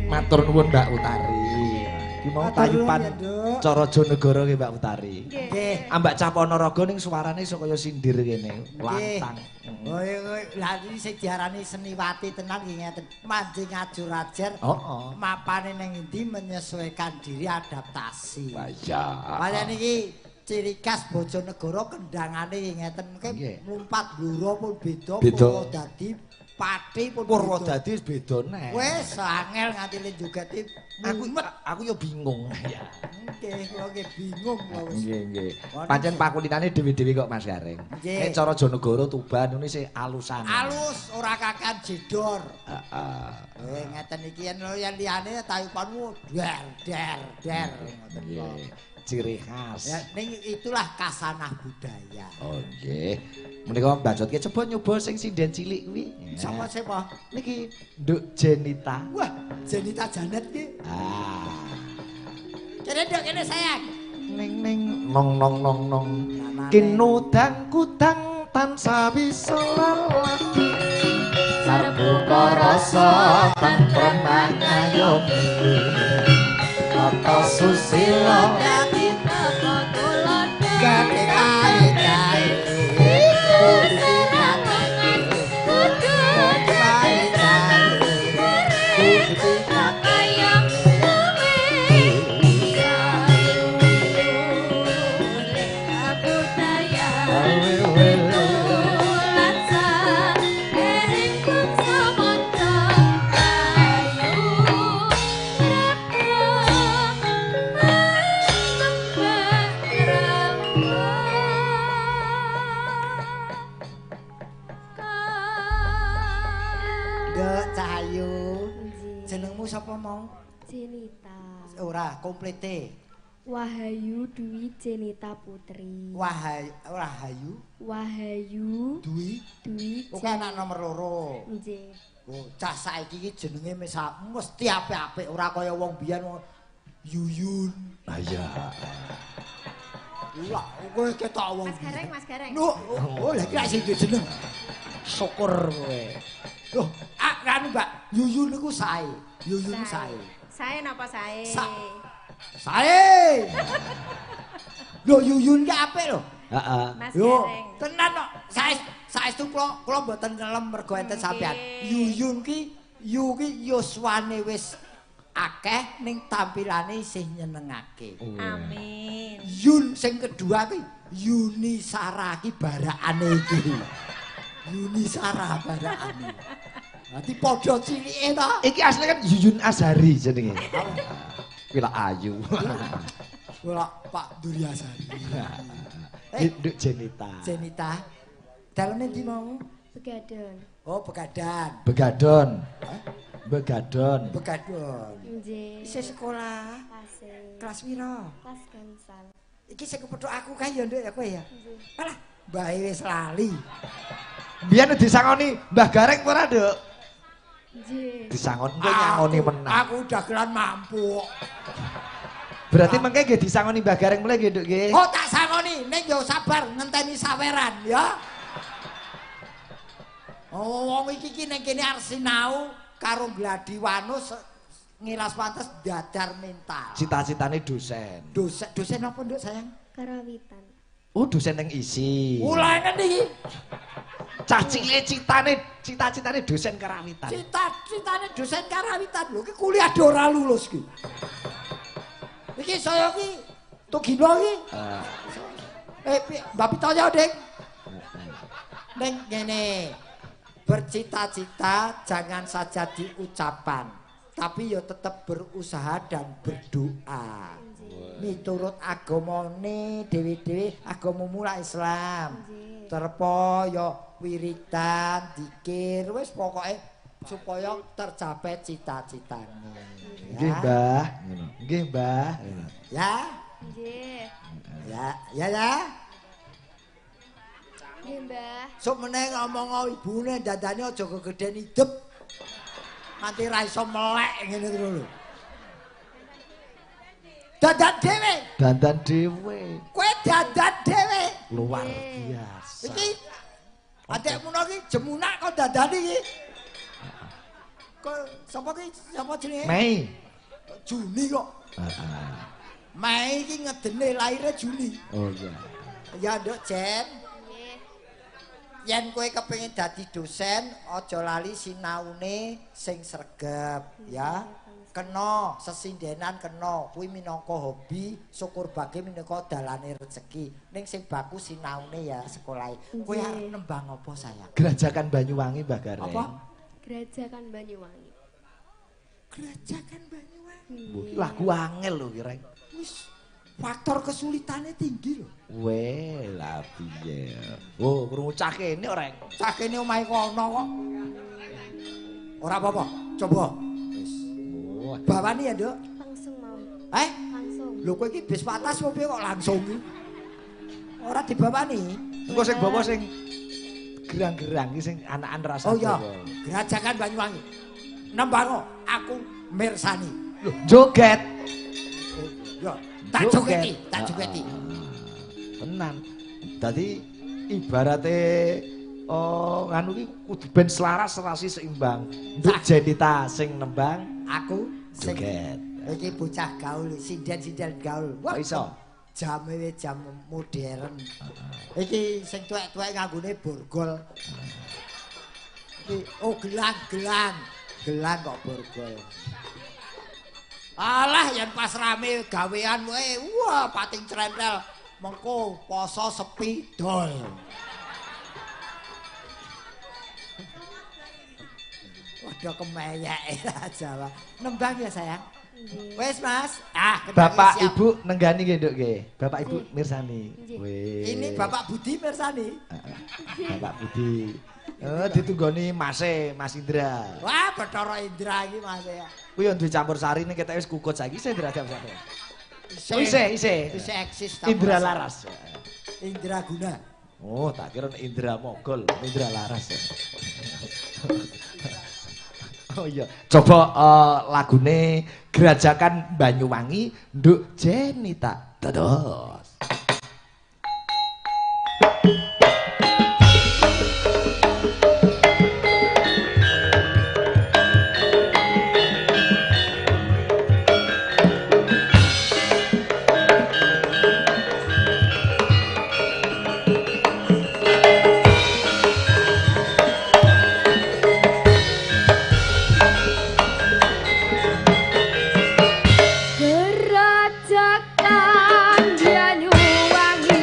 Matur nuwun Mbak Utari. Ki mau tayupan cara Jonegoro ki Mbak Utari.
Nggih.
Ambak Cah Ponorogo ning suarane iso kaya sindir kene. Lantang.
Oh, lha iki sing diarani seniwati tenan nggih ngeten. Manjing ajur-ajer.
Heeh.
Mapane ning endi menyesuaikan diri adaptasi.
Wah,
Kaya niki ciri khas Bojonegoro kendangane ngeten mengke mlumpat bluro pun beda Purwodadi Pati pun
Purwodadi wis beda neh.
Wis angel nganti le joget
aku yo bingung. Ya.
Nggih, kula nggih bingung lho wis.
Nggih. Pancen pakulinane dewe-dewe kok Mas Gareng. Nek cara Jonegoro Tuban ngene sik alusan.
Alus ora kakan jedor.
Heeh.
Ngeten iki yen liyane tayupanmu der ngoten lho.
Ciri khas.
Ya, ning itulah kasanah budaya.
Oh nggih. Menika mbacotke coba nyoba sing sinden cilik kuwi.
Sapa?
Niki Nduk Jenita.
Wah, Jenita Janet ki. Kene Nduk kene sayang.
Ning ning nong nong nong nong. Kinudang kudang tansah bisa lalati. Sarbuka rasa tentrem ngayomi. Kata susila
dadi teko tulodo
gade kae sapa mau?
Jenita.
Ora, komplete.
Wahayu Dwi Jenita Putri.
Wahayu.
Wahayu
Dwi. Oke anak nomor 2.
Nggih.
Oh, cah saiki iki jenenge mesti apik-apik, ora kaya wong biyen Yuyun.
Ah iya.
Lah, kowe ketok wong.
Mas Gareng.
Oh, lha iki sing jeneng. Syukur kowe. Loh, kan Mbak, Yuyun niku sae. Yuyun sae.
Sae napa sae?
Sae. Lho Yuyun ki apik lho.
Heeh.
Mas
Yo,
Gareng.
tenan kok. Saestu kula mboten ngelem mergo enten sampean. Yuyun ki yu ki yuswane wis akeh ning tampilane isih nyenengake.
Amin.
Yun sing kedua ki Yuni Sarah ki barakane iki. Yuni Sarah barakane. Nanti padha cilike to.
Iki asli kan Yuyun Azhari jenenge. Kuwi lak ayu.
Ora Pak Duryasari.
Nduk Jenita.
Jenita. Daleme ndi mau?
Begadon.
Oh, Begadan.
Begadon. Begadon.
Begadon.
Nggih.
Isih sekolah. Kelas piro?
Kelas gangsal.
Iki sing kepethuk aku kae ya nduk ya kowe ya. Alah, mbahe wis lali.
Biyen disangoni Mbah Gareng ora, Nduk?
Nggih.
Disangon kowe nyangoni menang.
Aku dagelan mampu.
Berarti mengke nggih disangoni Mbah Gareng mulai nggih, Nduk nggih.
Oh, tak sangoni, ning yo sabar ngenteni saweran ya. Oh, wong iki ning kene arep sinau karo Gladiwanus ngilas pantes dadar mental.
Cita-citane dosen.
Dosen apa, Nduk, sayang?
Karawitan.
Oh, dosen yang isi.
Ulangan iki.
Cah cilik cita-citane dosen karawitan.
Cita-citane dosen karawitan lho, iki kuliah do ora lulus iki. Iki saya iki Tugino iki. Mbak Pitaya, Ding. Ning ngene. Bercita-cita jangan saja diucapkan, tapi ya tetap berusaha dan berdoa. Miturut agamane dhewe-dhewe agamamu lah Islam. Terpo ya wiridan, zikir, wis pokoke supaya tercapai cita-citane.
Nggih, Mbah. Nggih, Mbah.
Ya.
Nggih.
Ya.
Nggih, Mbah.
Sok meneh ngomong ibune dandane aja kegeden idep. Nanti ra iso melek ngene terus lho. Dandan dhewe.
Dandan dhewe.
Kowe dandan dhewe.
Luar biasa.
Iki adekmu iki jemunak kok dandan iki. Sapa ki? Sapa jenenge?
Mei.
Juni kok.
Heeh.
Mei iki ngedene laire Juni.
Oh iya.
Ya Nduk Jen.
Nggih.
Yen kowe kepengin dadi dosen, aja lali sinaune sing sregep ya. Kena sesindenan kena kuwi minangka hobi, syukur bage minangka dalane rezeki. Ning sing baku sinaune ya sekolahe. Kowe arep nembang apa sayang?
Gerajakan Banyuwangi Mbah Gareng.
Apa?
Gerajakan Banyuwangi.
Gerajakan Banyuwangi.
Lagu angel lho ki Reng.
Wis faktor kesulitannya tinggi lho.
Weh, lah piye. Oh, krungu cah kene Reng.
Cah kene omahe kono kok. Ora apa-apa, coba. Wis.
Oh,
bawani ya, Nduk?
Langsung mau.
Langsung. Lho kowe iki bis patas opo kok langsung iki? Ora dibawani.
engko sing bawa sing gerang-gerang iki sing anakan rasa.
Oh iya, Gerajakan Banyuwangi. Nembango, aku mirsani.
Lho, joget.
Yo, tak jogeti, tak jogeti.
Tenan. Dadi ibarate nganu ki kudu ben selaras serasi seimbang. Nduk Jenita sing nembang,
Aku sing
joget.
iki bocah gaul, sinden-sinden gaul.
Kok iso?
Jame wis jam modern. Iki sing tuwek-tuwek nganggone borgol. Iki oh gelang kok borgol. Alah yen pas rame gawean wae, wah pating crentel. Mengko poso sepi dol. Waduh kemeyek Jawa. Nembang ya sayang. Wes Mas.
Bapak
siap.
Ibu nenggani nggih Nduk nggih. Bapak Ibu mirsani. Weh.
Ini Bapak Budi mirsani.
Bapak Budi. Ditunggoni Mas Indra.
Wah, Bathara Indra iki Mas ya.
Kuwi yo duwe campur sari ning ketek wis kukut saiki Indra jam satu.
Isih
Isih
eksis
Indra Laras.
Indra Guna.
Oh, tak kira Indra Mogol, Indra Laras. Oh iya, coba lagune Gerajakan Banyuwangi Nduk Jenita. Dados.
Gerajakan Banyuwangi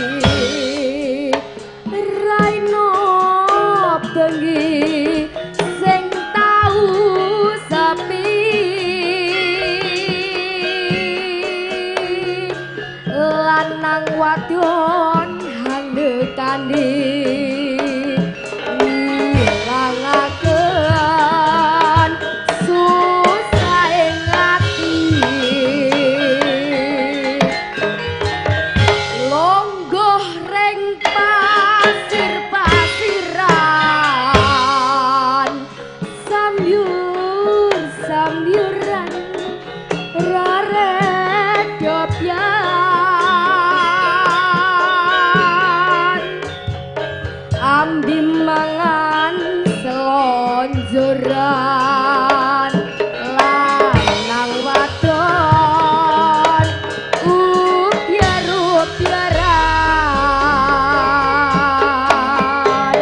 raino bengi sing tau sepi lanang wadon handekane ngilangaken susah ing ati longgoh ring pasir-pasiran samyur-samyuran rareda pian ambi mangan selonjoran lanang wadon upiar-upiaran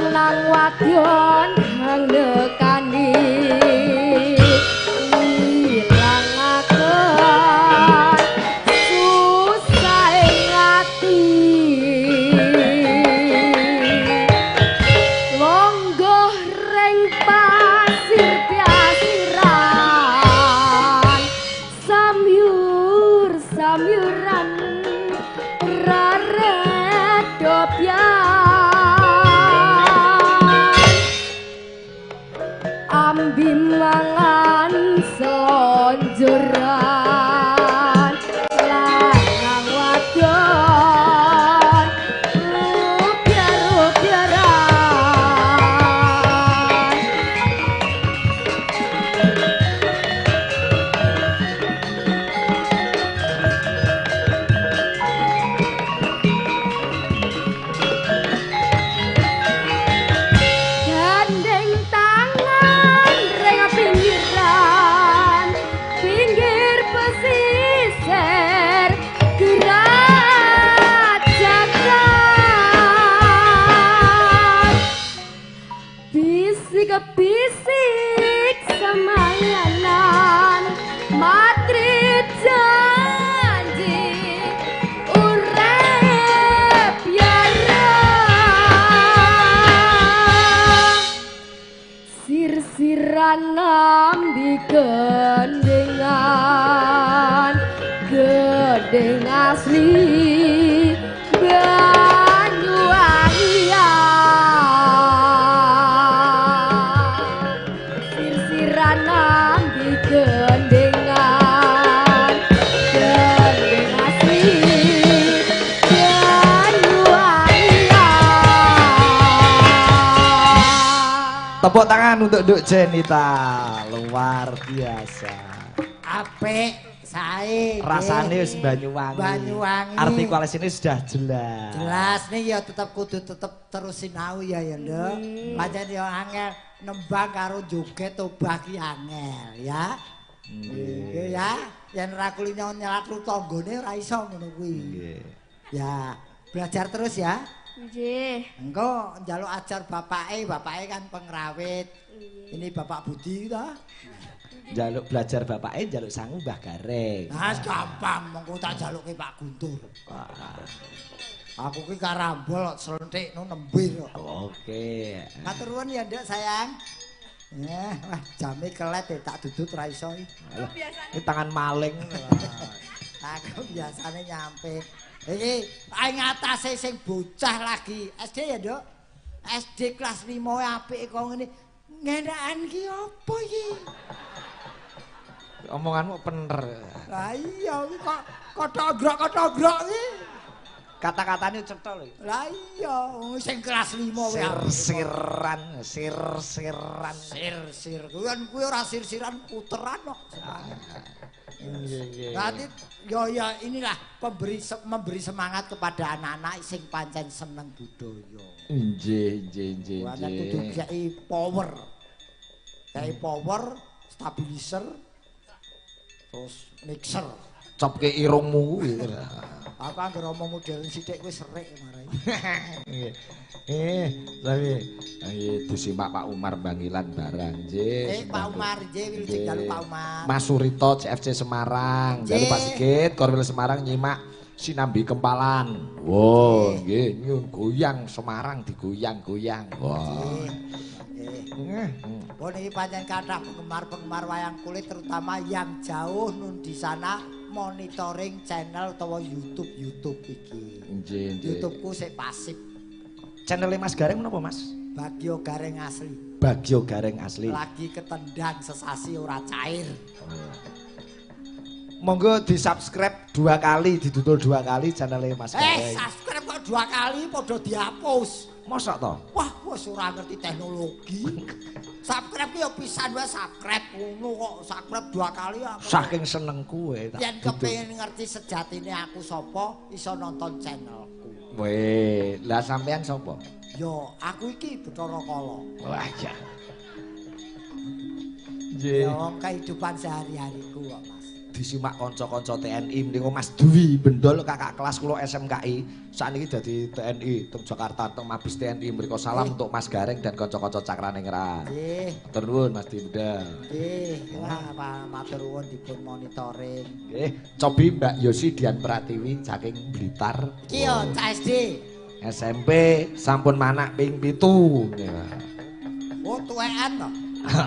nang wadon nekani ilangaken susah ngati longgoh reng pasir piasiran samyuran raredo ambi mangan selonjoran lanang wadon rupiah-rupiahan gandeng tangan reng pinggiran pinggir pesisir gerak jagat bisik semayanan matri janji urep yara sir-siran nambi gendengan gedeng asli Banyuwangian sir-siran nambi gendengan gedeng asli Banyuwangian
Tepuk tangan untuk Duk Jenita. Luar biasa.
Apik sae.
Rasane wis Banyuwangi.
Banyuwangi.
Artikulasinya sudah jelas.
Jelas nih ya tetap kudu tetep terus sinau ya Nduk. Pancen ya angel nembang karo joget obah ki angel ya. Nggih ya. Yen ora kulinya nyelakru tanggane ora iso ngono kuwi.
Nggih.
Ya, belajar terus ya.
nggih
Engko njaluk ajar bapake kan pengrawit. Ini Bapak Budi ta?
Jaluk belajar bapake, jaluk sangu Mbah Gareng.
Nah, gampang mengko tak jaluke Pak Guntur. Aku ki karambol selentik no nembir.
Oke.
Matur nuwun ya, Nduk sayang. Wah, jame kelet tak dudut ra iso iki.
Ini tangan maling.
Aku biasane nyampe. Iki ing atase sing bocah lagi SD ya, Nduk. SD kelas 5 apik kok ngene. Ngendakan ki apa iki?
Omonganmu bener.
Lah iya kok kotok-grok iki.
Kata-katanya cetha lho.
Lah iya, sing kelas 5 wae.
Sir-siran.
Sir. Kuwi ora sir-siran puteran kok. Berarti ya inilah memberi semangat kepada anak-anak sing pancen seneng budaya.
Nggih.
Ana kudu kei power. Kei power, stabilizer, terus mixer.
Copke irungmu kuwi.
Aku anggere omong modern sithik wis serik marai.
Tapi disimak Pak Umar Bangilan barang nggih.
Pak Umar nggih wilujeng dalu Pak Umar.
Mas Surito CFC Semarang. Dalu Pak Sigit Korwil Semarang nyimak sinambi kempalan. Wow, nggih nyun goyang Semarang digoyang-goyang. Wah.
Oh niki pancen kathah penggemar-penggemar wayang kulit terutama yang jauh nun di sana monitoring channel utawa YouTube iki.
Nggih.
YouTubeku sik pasif.
Channelnya Mas Gareng menapa Mas?
Bagio Gareng asli.
Bagio Gareng asli.
Lagi ketendang sesasi ora cair.
Monggo di-subscribe 2 kali, ditutul 2 kali channelnya Mas Gareng.
Subscribe kok 2 kali padha dihapus.
Mosok to?
Wah, wis ora ngerti teknologi. Subscribe ki ya pisan wae subscribe ngono kok subscribe 2 kali aku.
Saking seneng kowe tak.
Yen kepengin ngerti sejatine aku sapa, iso nonton channelku.
Weh, lah sampean sapa?
Yo, aku iki Bathara Kala.
Wah, ya.
Ya wong kehidupan sehari-hariku kok, Mas.
disimak kanca-kanca TNI mriko Mas Dwi Bendol kakak kelas kula SMKI sakniki dadi TNI teng Jakarta teng Mabes TNI mriko salam untuk Mas Gareng dan kanca-kanca Cakraningrat. Nggih. Matur nuwun Mas Dinda.
Nggih, wah matur nuwun dipun monitoring.
Nggih, cobi Mbak Yosi Dian Pratiwi saking Blitar.
Iki yo SD.
SMP sampun manak ping 7.
Oh, tuwekan to.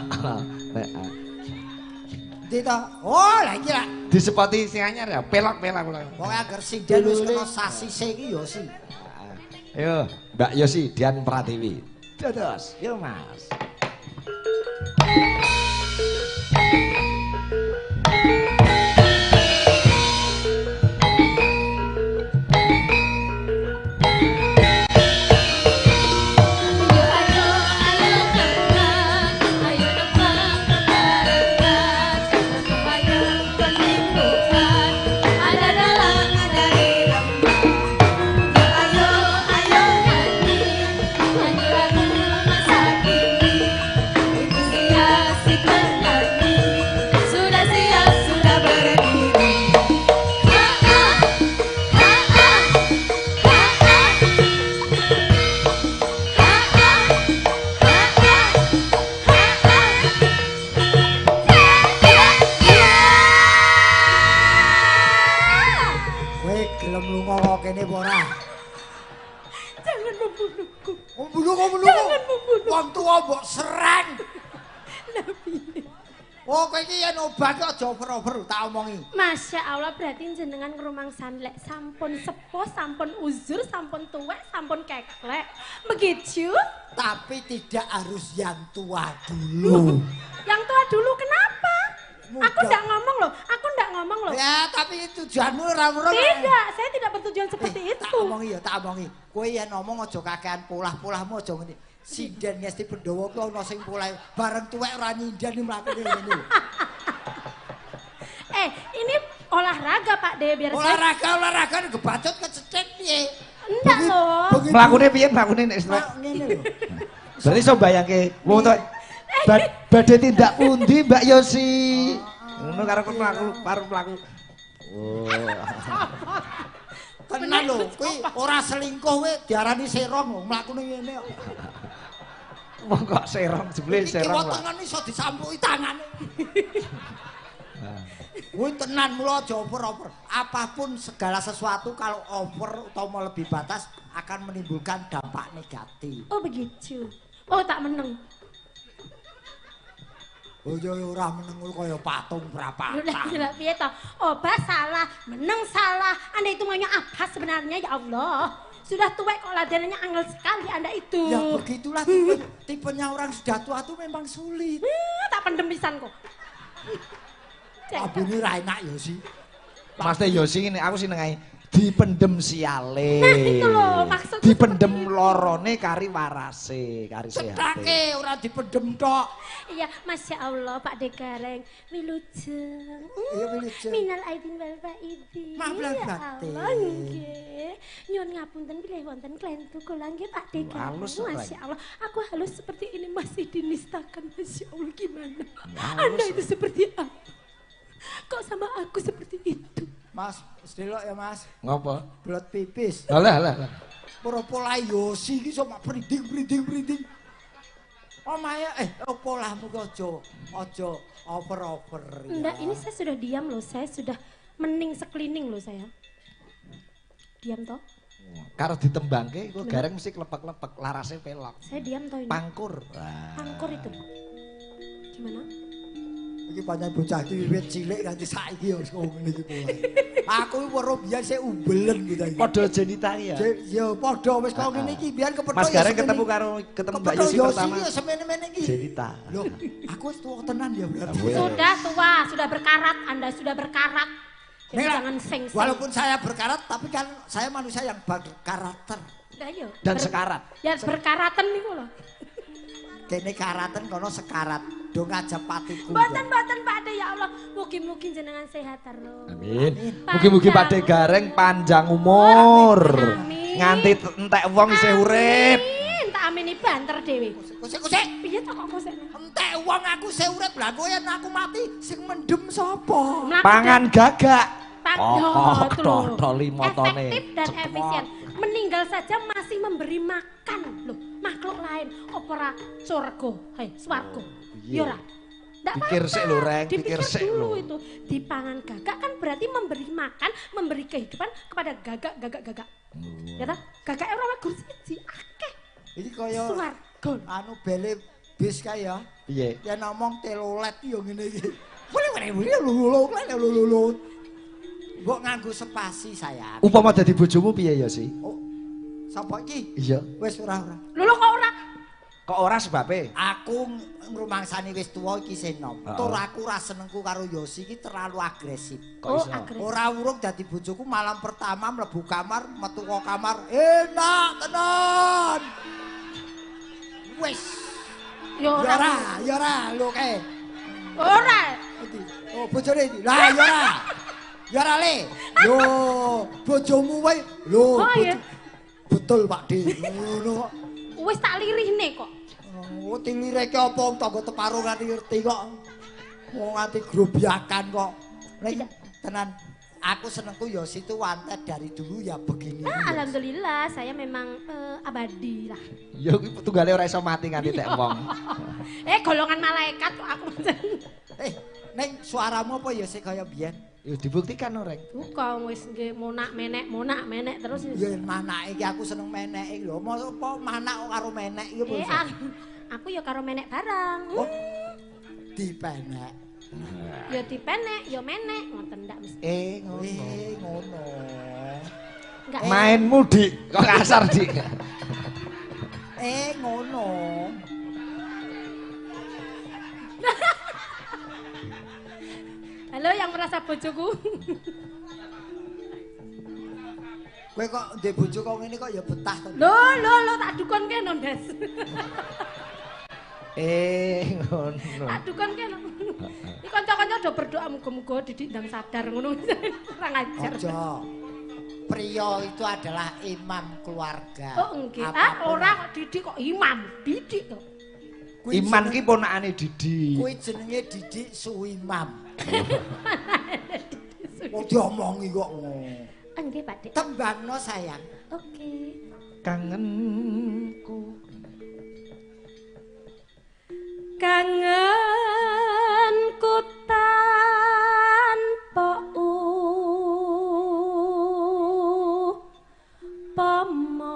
Dita. Oh, lah iki lah.
Disepoti sing anyar ya, pelok-pelok kula.
Pokoke agar sinden wis kena sasise iki yo si.
Ayo, Mbak Yosi Dian Pratiwi. Dados, yo Mas.
Masya Allah, berarti jenengan ngerumangsan lek sampun sepuh, sampun uzur, sampun tuwek, sampun keklek. Begitu?
Tapi tidak harus yang tua dulu.
Yang tua dulu kenapa? Aku enggak ngomong loh,
Ya, tapi tujuanmu ora-ora.
Tidak, saya tidak bertujuan seperti itu.
Tak omongi. Kowe yen ngomong aja kakean polah-polahmu aja ngene. Sinden Ngesti Pendowo ku ana sing polah bareng tuwek ora nyindan mlakune ngene.
Ini olahraga Pak De biar
olahraga kebacut kececet piye?
Enggak loh.
Mlakune piye mlakune nek
ngene lho.
Berarti iso bayangke wong tok badhe tindak pundi Mbak Yosi. Ngono karo mlaku. Oh.
Tenan lho, kuwi ora selingkuh kowe diarani serong mlakune ngene kok.
Wong kok serong jebule serong.
Iki tengen iso disampuki tangane. Woi tenan mula aja over. Apapun segala sesuatu kalau over atau melebihi batas akan menimbulkan dampak negatif.
Oh begitu. Oh tak meneng.
Oh ya ora meneng kaya patung berapa.
Lah piye to? Obah salah, meneng salah. Anda itu maunya apa sebenarnya ya Allah? Sudah tua kok ladanannya angel sekali Anda itu.
Ya begitulah tipenya orang sudah tua itu memang sulit.
Tak pendem pisan kok.
Abune ra enak ya sih.
Mas Yosi ini aku seneng dipendem siale.
Nah itu loh maksudnya.
Dipendem lorone kari warase, kari sehate.
Sedake ora dipendem tok.
Iya, Masya Allah Pak De Gareng. Wilujeng.
Iya wilujeng.
Minal aidin wal faidin.
Maaf batin.
Nggih. Nyuwun ngapunten bilih wonten klentu kula nggih Pak De Gareng. Masya Allah, aku halus seperti ini masih dinistakan. Masya Allah gimana? Anda itu seperti apa? Kok sama aku seperti itu?
Mas, sedelok ya Mas.
Ngopo?
Blot pipis.
Lah.
Pola Yosi iki sok brinding. Omae polahmu kok aja over.
Enggak, ini saya sudah diam loh. Saya sudah mening sekelining loh saya. Diam toh?
Karo ditembangke iku Gareng mesti klepek-klepek, larase pelok.
Saya diam toh ini.
Pangkur.
Pangkur itu. Gimana?
Iki pancen bocah iki wiwit cilik nganti saiki wis ngene iki pola. Aku weruh biyen sik umbelen gitu iki.
Padha jenitari ya.
Ya padha wis kok ngene iki biyen kepethuk.
Mas Gareng ketemu Mbak Yosi pertama.
Yosi semene-mene iki.
Jenita.
Loh, aku wis tua tenan ya berarti.
Sudah tua, sudah berkarat, Anda sudah berkarat. Jadi jangan seng-seng.
Walaupun saya berkarat tapi kan saya manusia yang berkarakter.
Dan sekarat.
Ya berkaratan niku lho.
Kene karatan kono sekarat. Do ngajak patiku.
Mboten Pak De ya Allah. Mugi-mugi jenengan sehat terus.
Amin. Mugi-mugi Pak De Gareng panjang umur.
Amin.
Nganti entek wong isih urip.
Amin. Tak amini banter dhewe.
Kusik.
Piye to kok kusik?
Entek wong aku sing urip lah kowe yen aku mati sing mendem sapa?
Pangan gagak.
Toli
motone.
Efektif dan efisien. Meninggal saja masih memberi makan loh makhluk lain. Opera surga, swarga. Ya ora.
Pikir sik lho Reng, pikir sik lho.
Itu dipangan gagak kan berarti memberi makan, memberi kehidupan kepada gagak. Ya ta? Gagak ora wegur siji akeh.
Iki kaya
swarga.
Anu bele bis kae ya.
Piye?
Yen ngomong telolet yo ngene iki. Lulu. Mbok nganggo spasi sayang.
Upama dadi bojomu piye ya sih?
Oh. Sapa iki?
Iya.
Wis ora.
Lho kok ora?
Kok ora sebabe?
Aku ngrumangsani wis tuwa iki senom. Tur aku ora senengku karo Yosi iki terlalu agresif.
Kok iso?
Ora urung dadi bojoku malam pertama mlebu kamar, metu kok kamar, enak tenan. Wis.
Ya
ora, lho kae.
Ora.
Oh, bojone iki. Lah ya ora. Ya ora le. Lho, bojomu wae. Lho, betul Pak De. Ngono kok.
Wis tak lirihne kok.
Oh, tilireke apa wong tangga teparo nganti ngerti kok. Wong nganti grobyakan kok. Nek tenan aku senengku ya situ wantet dari dulu ya begini.
Alhamdulillah saya memang abadi lah.
Ya kuwi tunggale ora iso mati nganti tek wong.
Golongan malaikat kok aku.
Neng suaramu apa ya sik kaya biyen?
Ya dibuktikan Reng.
Bukan wis nggih monak menek terus.
Ya manake iki aku seneng meneke lho. Apa manak kok karo menek iki
aku ya karo menek barang.
Oh, dipenek.
Ya dipenek, ya menek, ngoten ndak mesti.
Ngono.
Enggak.
Mainmu Dik, kok kasar Dik.
Ngono.
Halo yang merasa bojoku.
Kowe kok ndek bojo kok ngene kok ya betah to.
Lho tak dukonke no, Des.
Ngono.
Tak dukonke no. Iki kanca-kanca do berdoa muga-muga Didik ndang sadar ngono. Ora ngajar.
Aja. Pria itu adalah imam keluarga.
Oh nggih. Ora kok Didik kok imam. Didik kok.
Iman ki ponakane Didik.
Kuwi jenenge Didik Suimam. Kok diomongi kok ngono.
Nggih, Pak Dik.
Tembangno sayang.
Oke.
Kangenku.
Kangenku tanpa upama.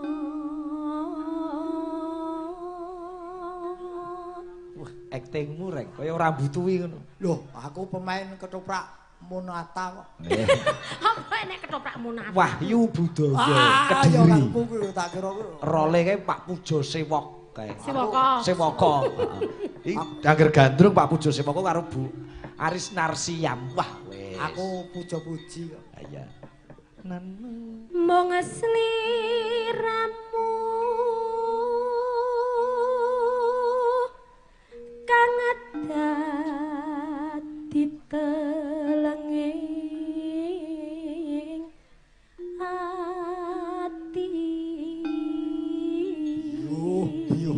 Wah, aktingmu Reng kaya ora butuhi ngono.
Loh, aku pemain ketoprak Monata kok.
Apa nek ketoprak Monata?
Wahyu Budaya Kediri.
Tak kira
Role kae Pak Pujo Sewok kae.
Sewoko.
Iki angger gandrung Pak Pujo Sewok karo Bu Aris Narsiyam. Wah, wis.
Aku puja-puji kok.
Iya. Nanu
Mong sliramu kang dadi telenging ati.
Biyo.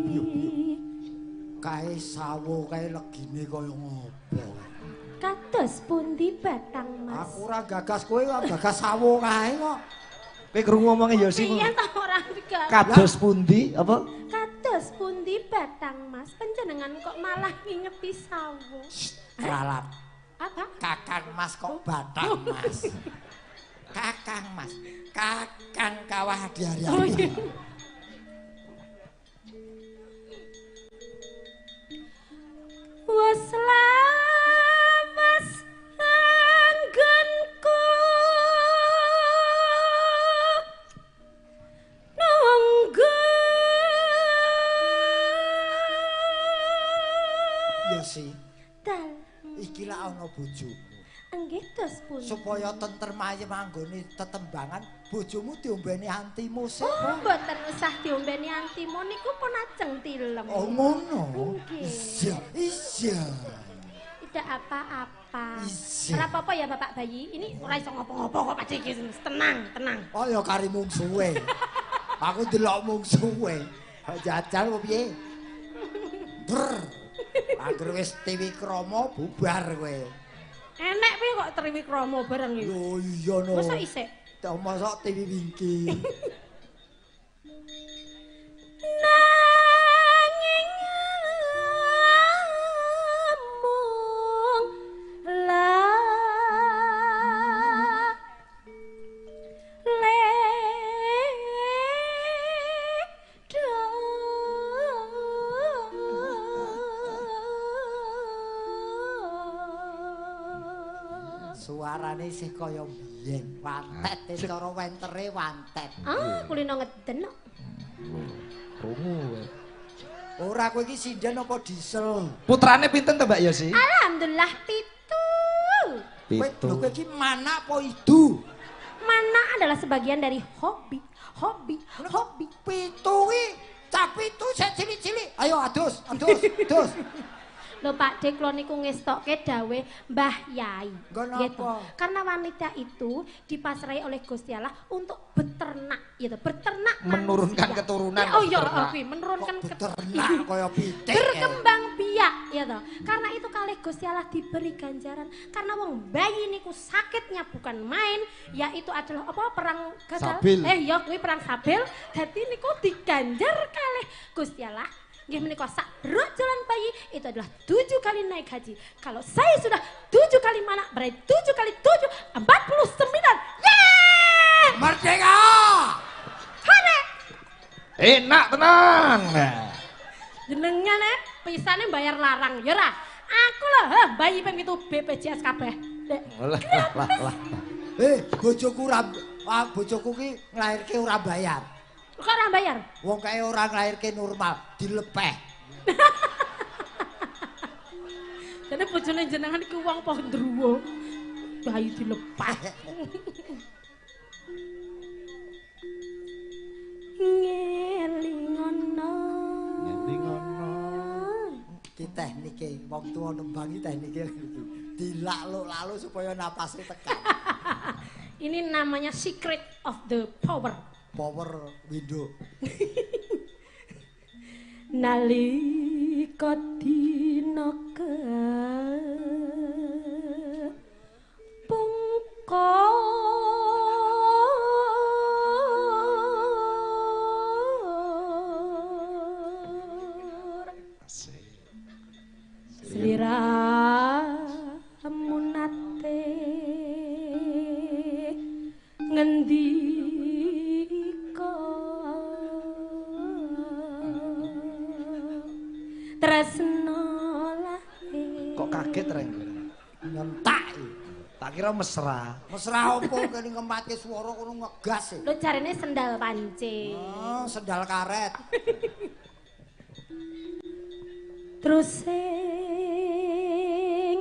Kae sawo kae legine kaya ngopo.
Kados pundi Batang Mas?
Aku ora gagas kowe kok gagas sawo kae kok.
kowe krungu omonge ya sing.
Piye ta ora digagas?
Kados pundi apa?
Kados pundi Batang Mas? Panjenengan kok malah ngingeti sawo.
Ralat.
Apa?
Kakang Mas kok Batang Mas. Kakang Mas. Kakang kawah hari-hari.
Oh, iya. Was lawas anggenku nunggu.
Ya sih.
Dal.
Iki lak ana bojomu.
Enggih dos pun.
Supaya tentrem ayem anggone tetembangan, bojomu diombeni antimu sik.
Oh, mboten usah diombeni antimu niku pun ajeng tilem.
Oh ngono.
Nggih.
Iya.
Tidak apa-apa.
Iya.
Ora apa-apa ya Bapak bayi. Ini ora iso ngopo-ngopo kok Pak Ciki. Tenang.
Oh ya kari mungsuhe. Aku delok mungsuhe. Jajal kok piye? Brr. Angger wis Triwikrama bubar kowe.
Enek piye kok Triwikrama bareng iki?
Lho iya no.
Masa isik?
Masa TV Wingki.
Nanging amung la
Suarane isih kaya biyen, wantet cara wentere wantet.
Ah, kulino ngeden kok.
Krungu.
Ora kowe iki sinden apa diesel?
Putrane pinten to Mbak Yosi?
Alhamdulillah 7.
Lho kowe iki mana apa idu?
Mana adalah sebagian dari hobi.
7 kuwi cah 7 sik cilik-cilik. Ayo adus.
Lho Pak Dik, kula niku ngestokke dawe Mbah Yai.
Gitu.
Karena wanita itu dipasrai oleh Gusti Allah untuk beternak gitu, beternak
menurunkan
manusia.
keturunan.
Oh iya, menurunkan
beternak kaya pitik.
Berkembang biak ya toh. Karena itu kalih Gusti Allah diberi ganjaran. Karena wong bayi niku sakitnya bukan main, yaitu adalah apa perang gagal. Ya kuwi perang sabil. Dadi niku diganjar kalih Gusti Allah. Nggih menika sak brojolan bayi itu adalah 7 kali naik haji. Kalau saya sudah 7 kali mana berarti 7 kali 7 49. Yeay!
Merdeka!
Hane!
Enak tenan.
Jenengan pisane bayar larang ya ora? Aku lho bayi ping 7 BPJS kabeh.
Lah.
Bojoku ki nglairke ora bayar.
Kok ora bayar?
Wong kae ora nglairke normal, dilepeh.
Dene bojone jenengan iki wong apa ndruwo. Bayi dilepas. Ngelingono.
Ki teknike wong tuwa nembang iki teknike dilak-lalu supaya napasnya tekan.
Ini namanya secret of the power
window.
Nalika dina kepungkur sliramu nate ngendika tresno lahe.
Kok kaget reng?
Nyentak.
Tak kira mesra.
Mesra opo kene ngematke swara kono ngegas e.
Lho jarene sendal pancing.
Oh, sendal karet.
Terus sing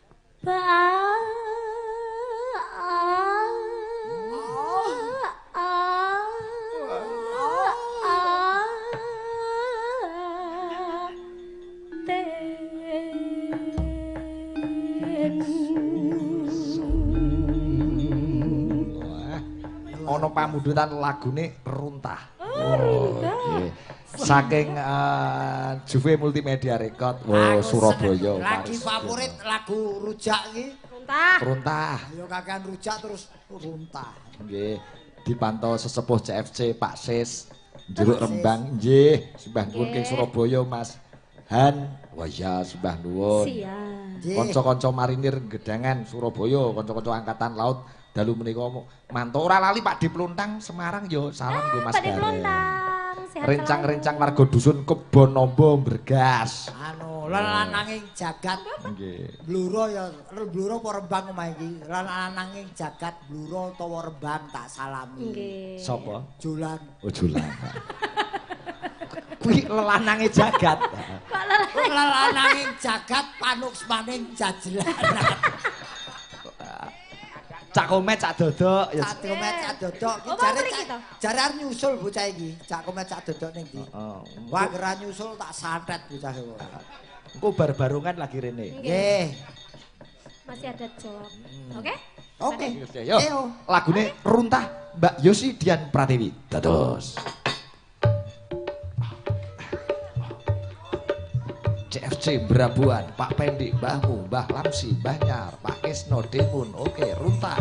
Ono pamundutan lagune Runtah.
Runtah.
Saking Juve Multimedia Record Surabaya.
Lagi favorit lagu rujak iki.
Runtah.
Ayo kakean rujak terus Runtah.
Nggih, dipantau sesepuh CFC Pak Sis. Jeruk Rembang nggih, sembah nuwun king Surabaya Mas Han. Wah ya sembah nuwun.
Siap.
Kanca-kanca marinir Gedangan Surabaya, kanca-kanca angkatan laut dalu menika mantau ora lali Pak Dipluntang Semarang yo salam nggo Mas Gareng. Rencang-rencang warga dusun Kebonombo Bergas.
Anu, lananging jagat.
Nggih.
Bluro ya, bluro apa Rembang omah iki? Lananging jagat bluro utawa Rembang tak salami.
Nggih.
Sapa?
Julan.
Oh Julan. Kuwi lelanange jagat.
Kok lananging jagat panuksmaning jajelanan.
Cak Komet cak dodok ya.
Cak Komet cak dodok jare arep nyusul bocah iki. Cak Komet cak dodok ning ndi? Wah geran nyusul tak santet bocah iki.
Engko bar-barungan lagi rene.
Nggih.
Masih ada job. Oke?
Oke.
Yo. Lagune Runtah Mbak Yosi Dian Pratiwi. Dados. CFC Brabuan, Pak Pendi, Mbahmu, Mbah Lamsi, Mbah Nyar, Pak Isno, Demun, oke, Runta.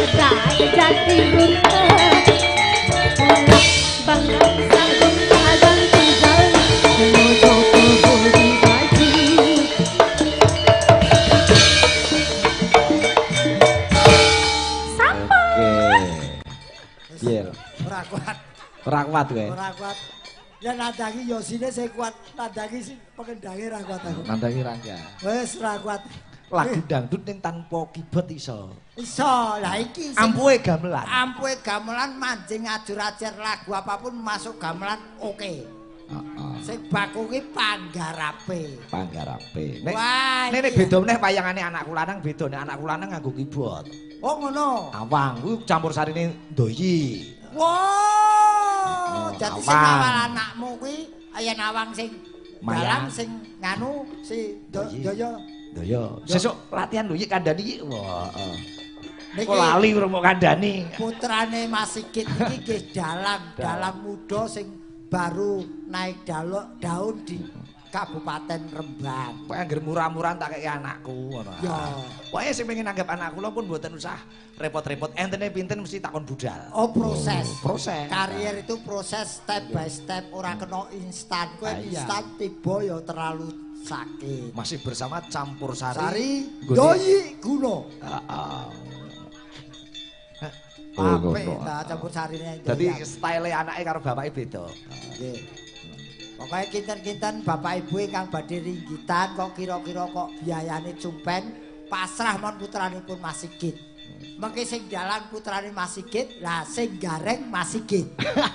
tak jadi runtuh bangga sanggung agan tinggal mojo budi baji sampai
piye
ora kuat
kowe
ora kuat ya nadangi Yosine sing kuat nadangi sing pengendange ra kuat aku
nandangi ra ya
wis ra kuat
lagu dangdut ning tanpa keyboard iso
lah iki
ampuhe gamelan
mancing ajur-ajur lagu apapun masuk gamelan oke. Sing baku ki panggarape. Nek beda meneh wayangane anakku lanang beda nek anakku lanang nganggo keyboard. Oh ngono.
Awang kuwi campur sarine ndoyi.
Wow. Dadi sing awal anakmu kuwi yen awang sing dalang sing nganu si Doyo.
Sesuk latihan lho iki kandhani iki. Wah, kok lali urung kandhani.
Putrane Mas Sigit iki nggih dalang muda sing baru naik daun di Kabupaten Rembang.
Kok anggere murah-murahan tak kei anakku ngono.
Ya.
Pokoke sing pengen nanggap anak kula pun mboten usah repot-repot. Entene pinten mesti takon budal.
Oh, proses.
Karier
itu proses step by step ora kena instan. Kowe instan tiba ya terlalu sakit.
Masih bersama Campur Sari
Doyi Guno.
Apik
ta Campur Sarine.
Dadi style anake karo bapake beda.
Nggih. Pokoke kinten-kinten bapak ibu kang badhe ringgitan kok kira-kira kok biayane cumpen pasrah mon putranipun Mas Sigit. Mengke sing dalang putrane Mas Sigit, lah sing gareng Mas Sigit.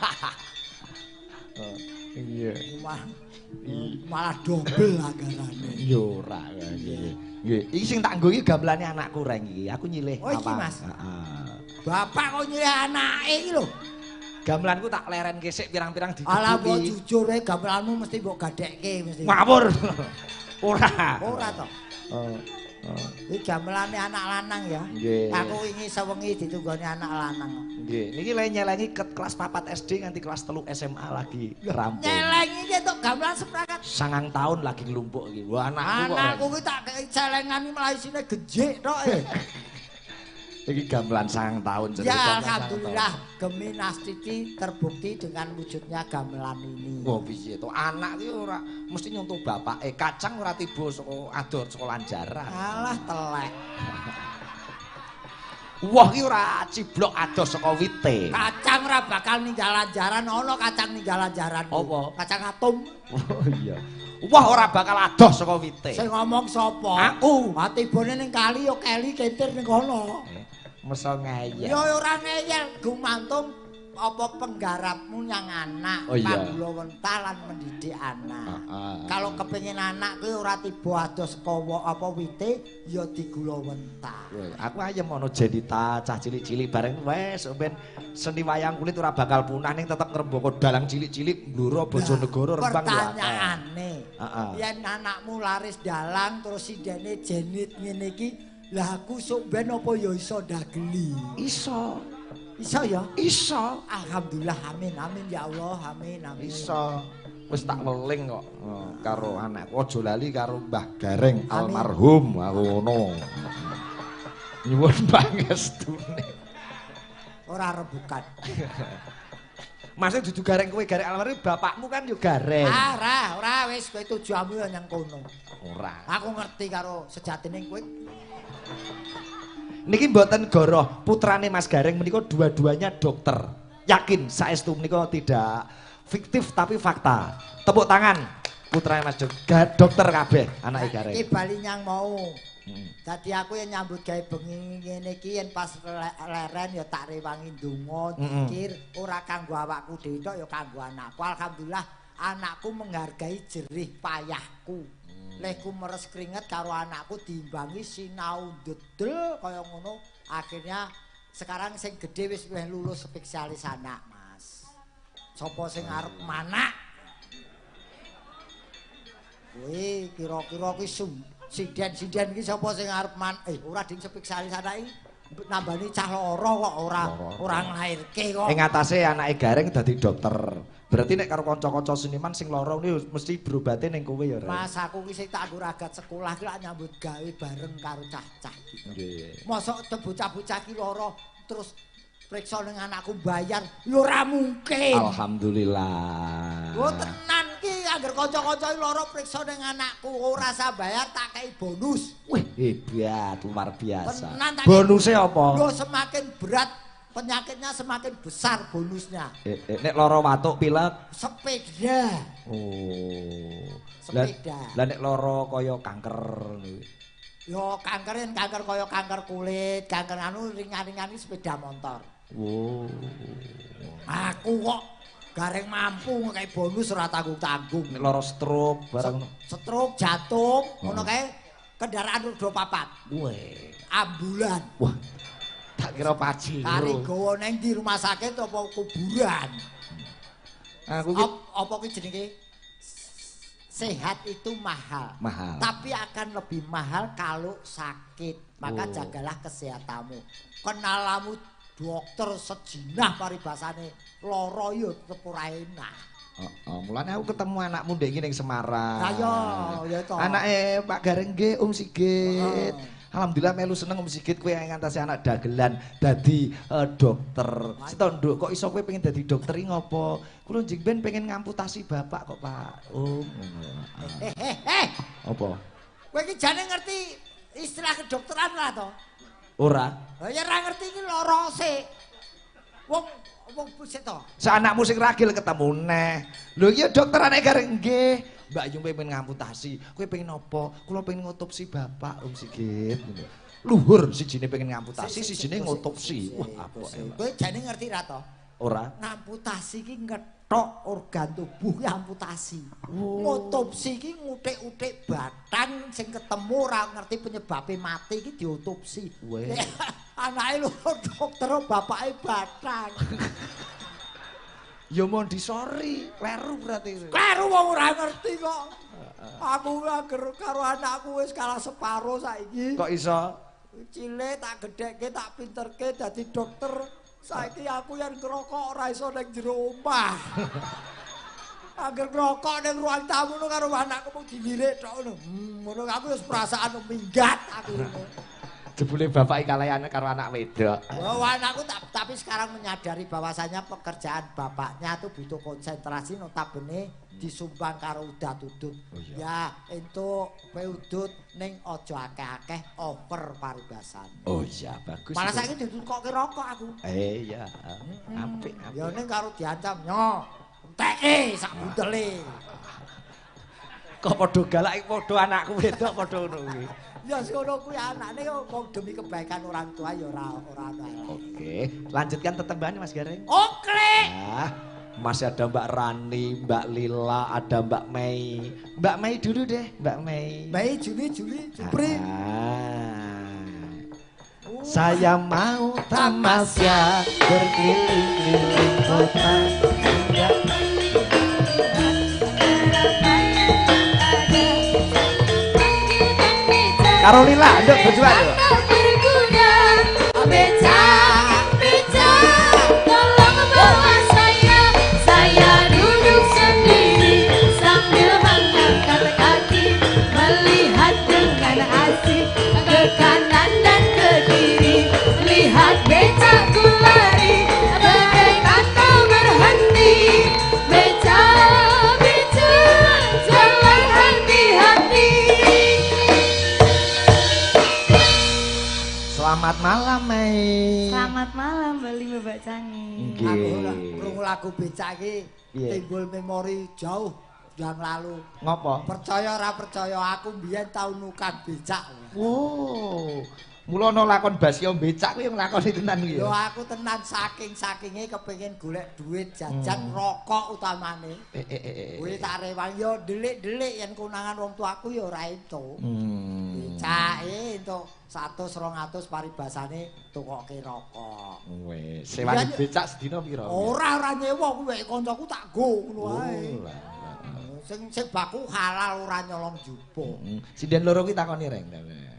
Iya.
Malah dobel anggarane.
Yo ora nggih. Nggih, iki sing tak nggo iki gamelane anakku reng iki. Aku nyilih
apa? Oh iki Mas. Bapak kok nyilih anake iki lho.
Gamelanku tak leren kesik pirang-pirang dikuki.
Alah mbok jujur gamelanmu mesti mbok gadekke mesti.
Ngawur. Ora.
Ora to. Iki gamelane anak lanang ya. Aku wingi sewengi ditunggoni anak lanang.
Nggih, niki lek nyelengi kelas 4 SD nganti kelas 3 SMA lagi rampung.
Nyelengi iki tok gamelan seprakat.
9 tahun lagi nglumpuk iki. Wah anakku kok.
Anakku ki tak kei celengani mlaisine gejik tok
Iki gamelan 9 tahun jadi.
Ya alhamdulillah Gemi Nastiti terbukti dengan wujudnya gamelan ini.
Wah piye to anak iki ora mesti nyontoh bapake. Kacang ora tiba saka ador saka lanjaran.
Alah telek.
Wah iki ora ciblok adoh saka wite.
Kacang ora bakal ninggal lanjaran, ana kacang ninggal lanjaran.
Apa?
Kacang atom.
Oh iya. Wah ora bakal adoh saka wite.
Sing ngomong sapa?
Aku.
Atibone ning kali yo keli kentir ning kono.
Meso ngeyel.
Ya ora ngeyel, gumantung apa penggarapmu nyang anak, pangulawenta lan mendidik anak. Kalau kepengin anak kuwi ora tiba adoh saka apa wite ya digulawenta.
Aku ayem ana jenita cah cilik-cilik bareng wes ben seni wayang kulit ora bakal punah ning tetep ngrembaka dalang cilik-cilik Blora Bojonegoro Rembang ya.
Pertanyaane, yen anakmu laris dalang terus sidene jenit ngene iki, lah aku sok ben apa ya iso dageli?
Iso.
Iso ya?
Iso.
Alhamdulillah amin amin ya Allah amin amin.
Iso. Wis tak weling kok karo anakku aja lali karo Mbah Gareng almarhum aku ngono. Nyuwun pangestune.
Ora rebukan.
Masih dudu Gareng kowe Gareng almarhum bapakmu kan yo Gareng.
Ora wis kowe tujuanmu nang kono.
Ora.
Aku ngerti karo sejatine kowe.
Niki mboten goroh putrane Mas Gareng menika dua-duanya dokter. Yakin saestu menika tidak fiktif tapi fakta. Tepuk tangan putrane Mas dokter kabeh anake Gareng.
Iki bali nyang mau. Dadi aku yang nyambut gawe bengi ngene iki yen pas leren ya tak rewangi ndonga zikir ora kanggo awakku dhewe tok ya kanggo anakku. Alhamdulillah anakku menghargai jerih payahku. Lehku meres keringet karo anakku diimbangi sinau dedel kaya ngono. Akhirnya sekarang sing gede wis lulus spesialis anak, Mas. Sopo sing arep manak? Kuwi kira-kira kuwi siden-siden iki sapa sing arep ora ding spesialis anak iki nambani cah loro kok ora nglairke kok.
Ing atase anake Gareng dadi dokter. Berarti nek karo kanca-kanca seniman sing loro niku mesti berobate ning kowe ya,
Mas aku ki sing tak nggo ragat sekolah ki lak nyambut gawe bareng karo cah-cah iki.
Nggih.
Mosok bocah-bocah ki loro terus periksa ning anakku bayar ya ora mungkin.
Alhamdulillah.
Oh tenan ki angger kanca-kanca loro periksa ning anakku ora usah bayar tak kei bonus.
Wih, hebat, luar biasa.
Tenan,
bonusnya apa?
Lho semakin berat penyakitnya semakin besar bonusnya.
Nek loro watuk pilek
sepeda.
Oh.
Sepeda.
Lah nek loro kaya kanker.
Yo kanker kaya kanker kulit, kanker anu ringan-ringan sepeda motor.
Oh.
Aku kok gareng mampu ngekei bonus ora tanggung-tanggung.
Nek loro stroke barang
stroke, jantung, ngono kae kendaraan roda papat.
Weh,
ambulan.
Wah. Tak kira pajero.
Kari gawa nang di rumah sakit apa kuburan.
Aku ki
apa ki jenenge? Sehat itu mahal.
Mahal.
Tapi akan lebih mahal kalau sakit. Maka jagalah kesehatanmu. Kenalamu dokter sejinah paribasane loro yo tetep ora enak.
Mulane aku ketemu anakmu ndek iki ning Semarang.
Ayo, ya to.
Anake Pak Gareng nggih Sigit. Alhamdulillah melu seneng Sigit kowe ngantasi anak dagelan dadi dokter. Setondok kok iso kowe pengen dadi dokter iki ngopo? Kulo njing ben pengen ngamputasi bapak kok Pak. Apa?
Kowe iki jane ngerti istilah kedokteran lah to?
Ora.
Lah ya ora ngerti iki loro sik. Wong buset to.
Sanakmu sing ragil ketemu neh. Lho iki dokter anak Gareng nggih. Mbak Yung pengen ngamputasi, kowe pengen apa? Kula pengen ngotopsi bapak Sigit. Luhur sijine pengen ngamputasi, sijine ngotopsi. Wah, apa
kowe jane ngerti ra to?
Ora.
Ngamputasi ki ngethok organ tubuh ki amputasi. Ngotopsi ki ngutik-utik batang sing ketemu ora ngerti penyebabnya mati ki diotopsi. Anake lho dokter bapake batang.
Ya Montessori, kleru berarti.
Kleru wong ora ngerti kok. Aku anger karo anakku wis kalah separo saiki.
Kok iso?
Cilik tak gedhekke tak pinterke dadi dokter. Saiki aku yen ngerokok ora iso ning jero omah. Anger ngerokok ning ruang tamu karo anakku mung dilirik tok ngono. Ngono aku wis perasaan minggat aku.
Jebule bapak kalayan karo anak wedok.
Oh, anakku tapi sekarang menyadari bahwasanya pekerjaan bapaknya itu butuh konsentrasi notabene disumbang karo udat udut. Ya, entuk kowe udut ning aja akeh-akeh over paribasane.
Oh iya, bagus.
Malah saiki ditukokke rokok aku.
Iya, apik.
Ya ning karo diancam nyo. Enteke sak bundele.
Kok padha galak padha anakku wedok padha ngono kuwi.
Ya ngono kuwi anakne kok demi kebaikan orang tua ya ora
Oke, lanjutkan tetembane Mas Gareng.
Oke.
Nah, masih ada Mbak Rani, Mbak Lila, ada Mbak Mei. Mbak Mei dulu deh, Mbak Mei.
Mei, Juli, Jupri.
Saya mau tamasya berkeliling-keliling kota. Carolina, nduk berjuang yuk.
Tolong bawa saya duduk sendiri sambil mengangkat kaki, melihat dengan asik ke kanan dan ke kiri, lihat becakku lari bagaikan tak berhenti, becak jalan hati-hati.
Selamat malam, Mei.
Selamat malam, Bali Mbak Cani.
Aku lagu becak iki timbul memori jauh yang lalu.
Ngopo?
Percaya ora percaya aku mbiyen tau nukang becak.
Wow. Mula ana lakon Basya becak kuwi nglakoni tenan kuwi ya.
Yo aku tenan saking-sakinge kepengin golek duit jajan rokok utamane. Kuwi tak rewang yo delik-delik yen konangan wong tuaku yo ora entuk. Becake entuk 100-200 paribasane tukoke rokok.
Wes, sewani becak sedina pira?
Ora nyewa kuwi kancaku tak go ngono wae. Sing baku halal ora nyolong jupo.
Sinden loro kuwi takoni reng.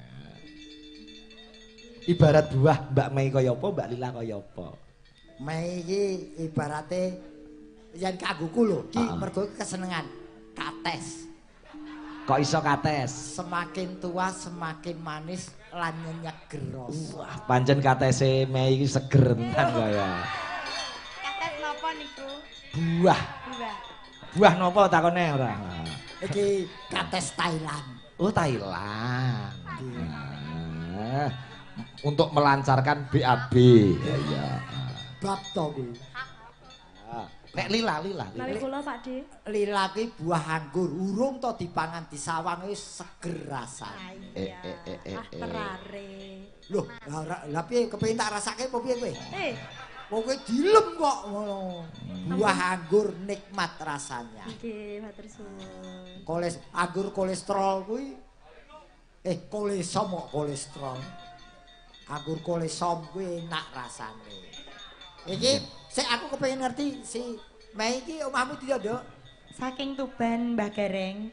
Ibarat buah Mbak Mei kaya apa, Mbak Lila kaya apa?
Mei iki ibarate yen kanggoku lho, iki mergo kesenengan kates.
Kok iso kates?
Semakin tua semakin manis lan nyeger rasa.
Wah, pancen katese Mei iki seger tenan kaya.
Kates napa niku?
Buah.
Buah.
Buah napa takone ora?
Iki kates Thailand.
Oh, Thailand. Nah, untuk melancarkan BAB. Ya.
Bab to kuwi.
Nek lila.
Nawi kula Pakde.
Lila ki buah anggur, urung to dipangan disawang wis seger rasane.
Ah terare.
Loh, lah piye kepengin tak rasake apa piye kowe? Wong kowe dilem kok ngono. Buah anggur nikmat rasanya.
Nggih, matur suwun.
Anggur kolesterol kuwi kolesom kok kolesterol. Anggur kolesom kuwi enak rasane. Iki sik aku kepengin ngerti si Mei iki omahmu ndi, Nduk?
Saking Tuban, Mbah Gareng.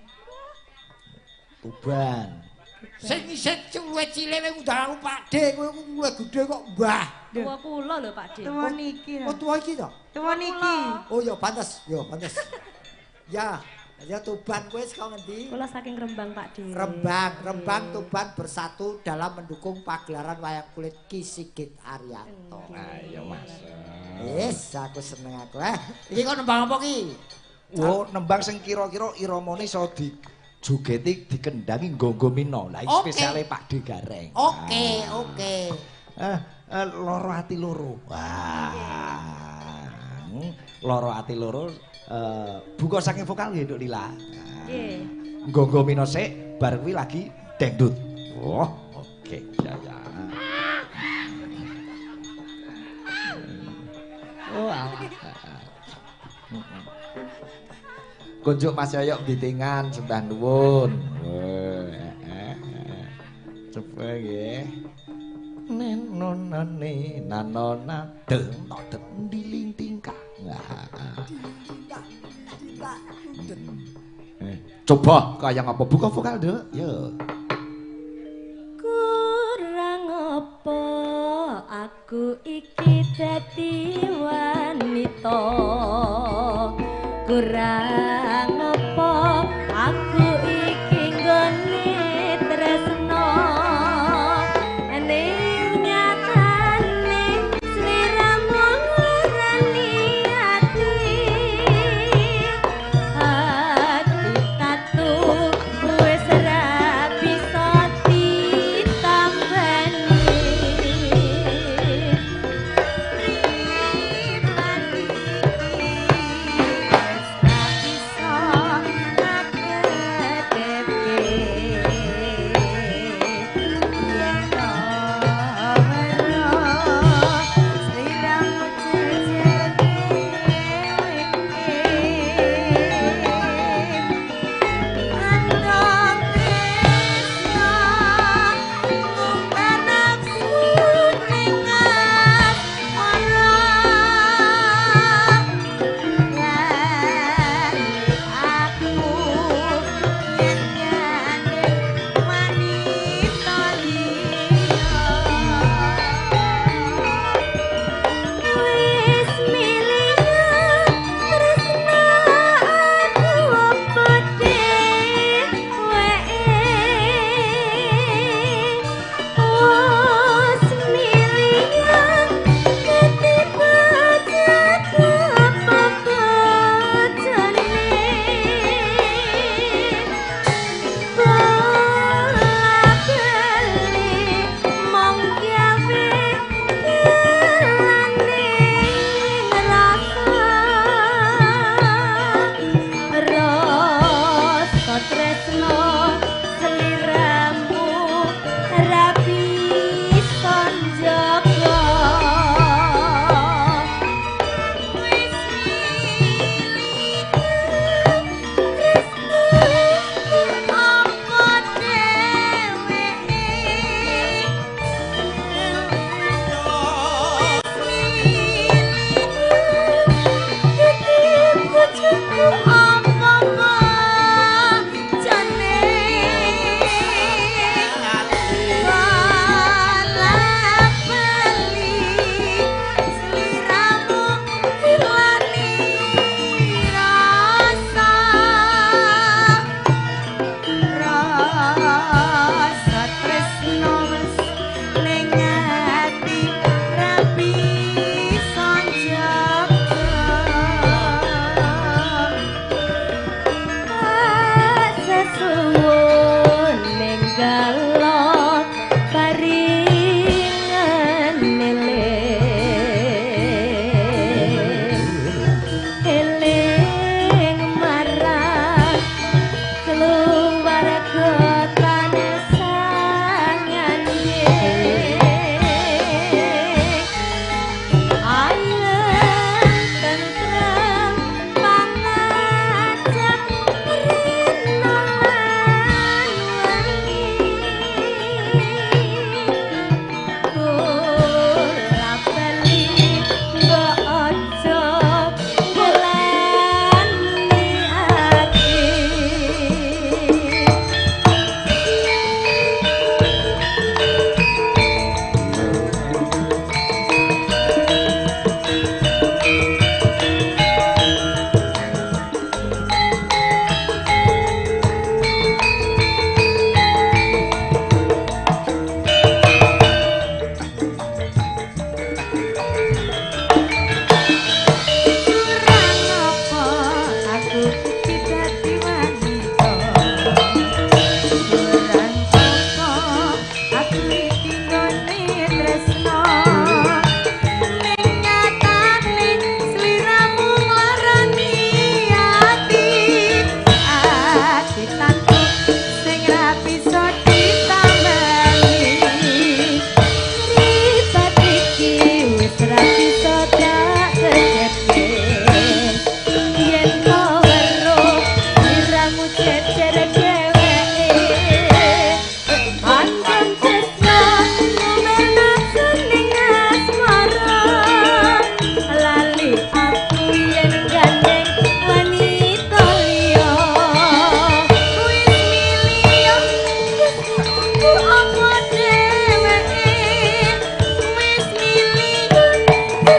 Tuban.
Sing isih luwih cilik kowe ngundang aku Pakde, kowe luwih gedhe kok Mbah.
Tua kula lho Pakde.
Tuwa niki.
Oh tua iki to?
Tuwa niki.
Oh ya pantes, Ya Tuban kowe saka ngendi?
Kula saking Rembang Pakde.
Rembang Tuban bersatu dalam mendukung pagelaran wayang kulit Ki Sigit Ariyanto.
Ayo Mas.
Wis aku seneng aku. Iki kok nembang apa ki?
Oh, nembang sing kira-kira iramane iso dijogeti dikendangi nggo mino. Lah iki spesiale Pakde Gareng.
Oke.
Loro ati loro. Wah. Loro ati loro buka saking vokal nggih Nduk Lila.
Nggih.
Nggo mino sik bar kuwi lagi dangdut. Oh, oke. Ya. Oh, kunjuk Mas Yoyok ditingan sembah nuwun. Coba nggih. Nenonane nanona deng tok diling tingkah. Coba kaya ngapa buka vokal, Nduk? Yo.
Kurang apa aku iki dadi wanita. Kurang apa aku iki nggone tresno. Ning nyatane sliramu nglurani ati. Ati tatu wis ra bisa ditambani. Mati wis ra bisa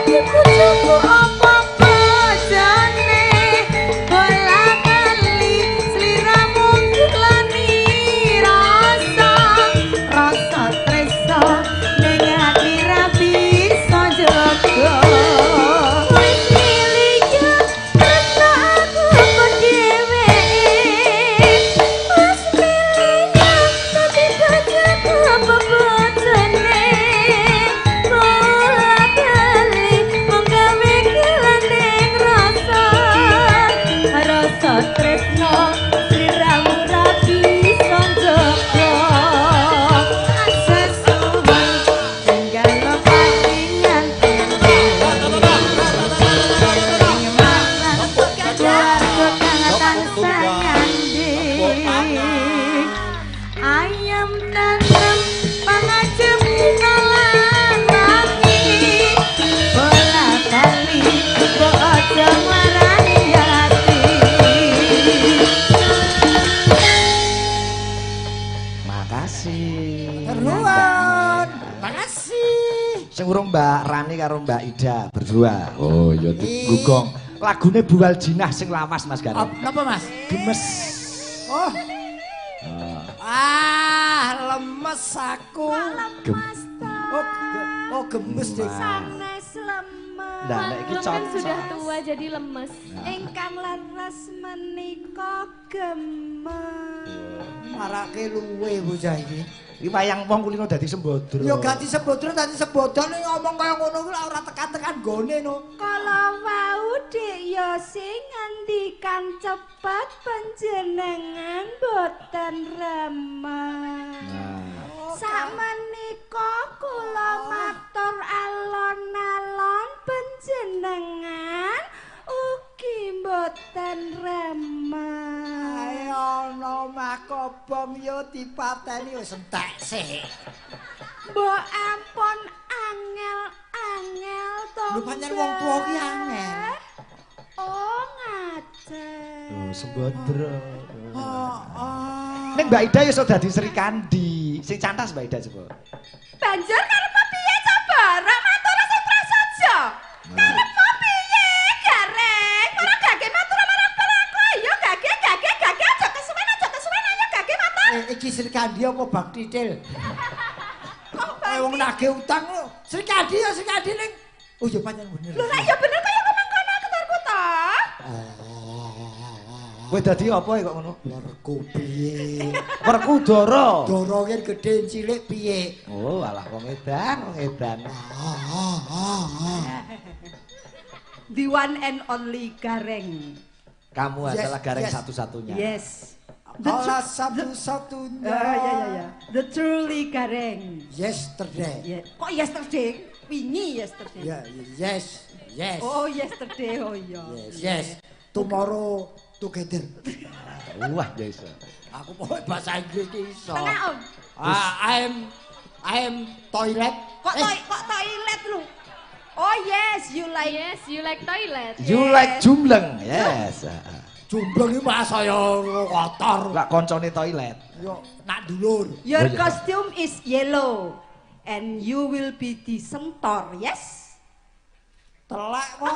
Cukup apa bojone bola kali sliramu kulani rasa rasa tresno ning ati ra bisa jaga wis milih tresno aku kok dhewe wis milih tapi bojoku apa bojone bola kali mung gawe kilaning rasa rasa tresno sliramu ra bisa jaga sesuai tinggal palingan ayam tanem pangajep kalang wangi bola kali bojo marani hati
Makasih.
Teruan. Makasih.
Sing urung Mbak Rani karo Mbak Ida berdua. Oh iya digugong. Lagune Buwal Jinah sing lawas Mas Gareng.
Napa Mas?
Gemes.
Oh. Lemes aku.
Lemas
Oh, gemes deh.
sanes lemes.
Nah, nek iki
Kan
cocok.
sudah tua jadi lemes.
ingkang leres menika gemes
Marake luwe bocah iki.
Iki wayang wong kulino dadi sembodra.
Ya ganti sebodro dadi sebodro ning ngomong kaya ngono kuwi ora tekan-tekan gone no.
kala wau dik ya sing ngendikan cepet panjenengan boten remeh sakmenika kula matur alon-alon panjenengan ugi boten remeh
Ayo no makobong yo dipateni wis entek sik.
mbok ampun angel-angel to
Lho pancen wong tuwa ki angel.
oh ngajeng
Oh, sembodra.
Oh.
Nek Mbak Ida ya iso dadi Sri Kandi. Sing cantas Mbak Ida coba.
banjur karepmu piye coba rak matur sing prasaja karepmu piye gareng ora gage matur marang aku ayo gage aja kesuwen ayo gage matur
Iki Sri Kandi apa Bang Titil? Kayak wong nagih utang lho. Sri Kandi ya Sri Kandi ning. Oh ya pancen bener.
lho lah ya bener kaya ngomong kono ketarku to
Kowe dadi apa kok ngono?
Werku piye?
Werkudara.
Doronge gedhe cilik piye?
Oh, alah wong edan, wong edan.
the one and only gareng
Kamu
Yes,
adalah gareng
yes.
satu-satunya.
yes
Salah satu-satunya.
ya the truly gareng
Yesterday.
yeah. Kok yesterday? Wingi yesterday.
Ya, yes. Yes.
Oh yesterday, oh iya.
Yes. Tomorrow together.
Wah, ya iso.
Aku pokoke bahasa Inggris ki iso.
Tengah om.
I am toilet.
Kok toilet lu? Oh yes, you like
toilet.
You like jumbleng. Yes.
Jumbleng iki mas saya kotor.
Lah koncone toilet.
Yo nak dulur.
Your
Oh, iya.
costume is yellow and you will be the centaur, yes?
Telek kok.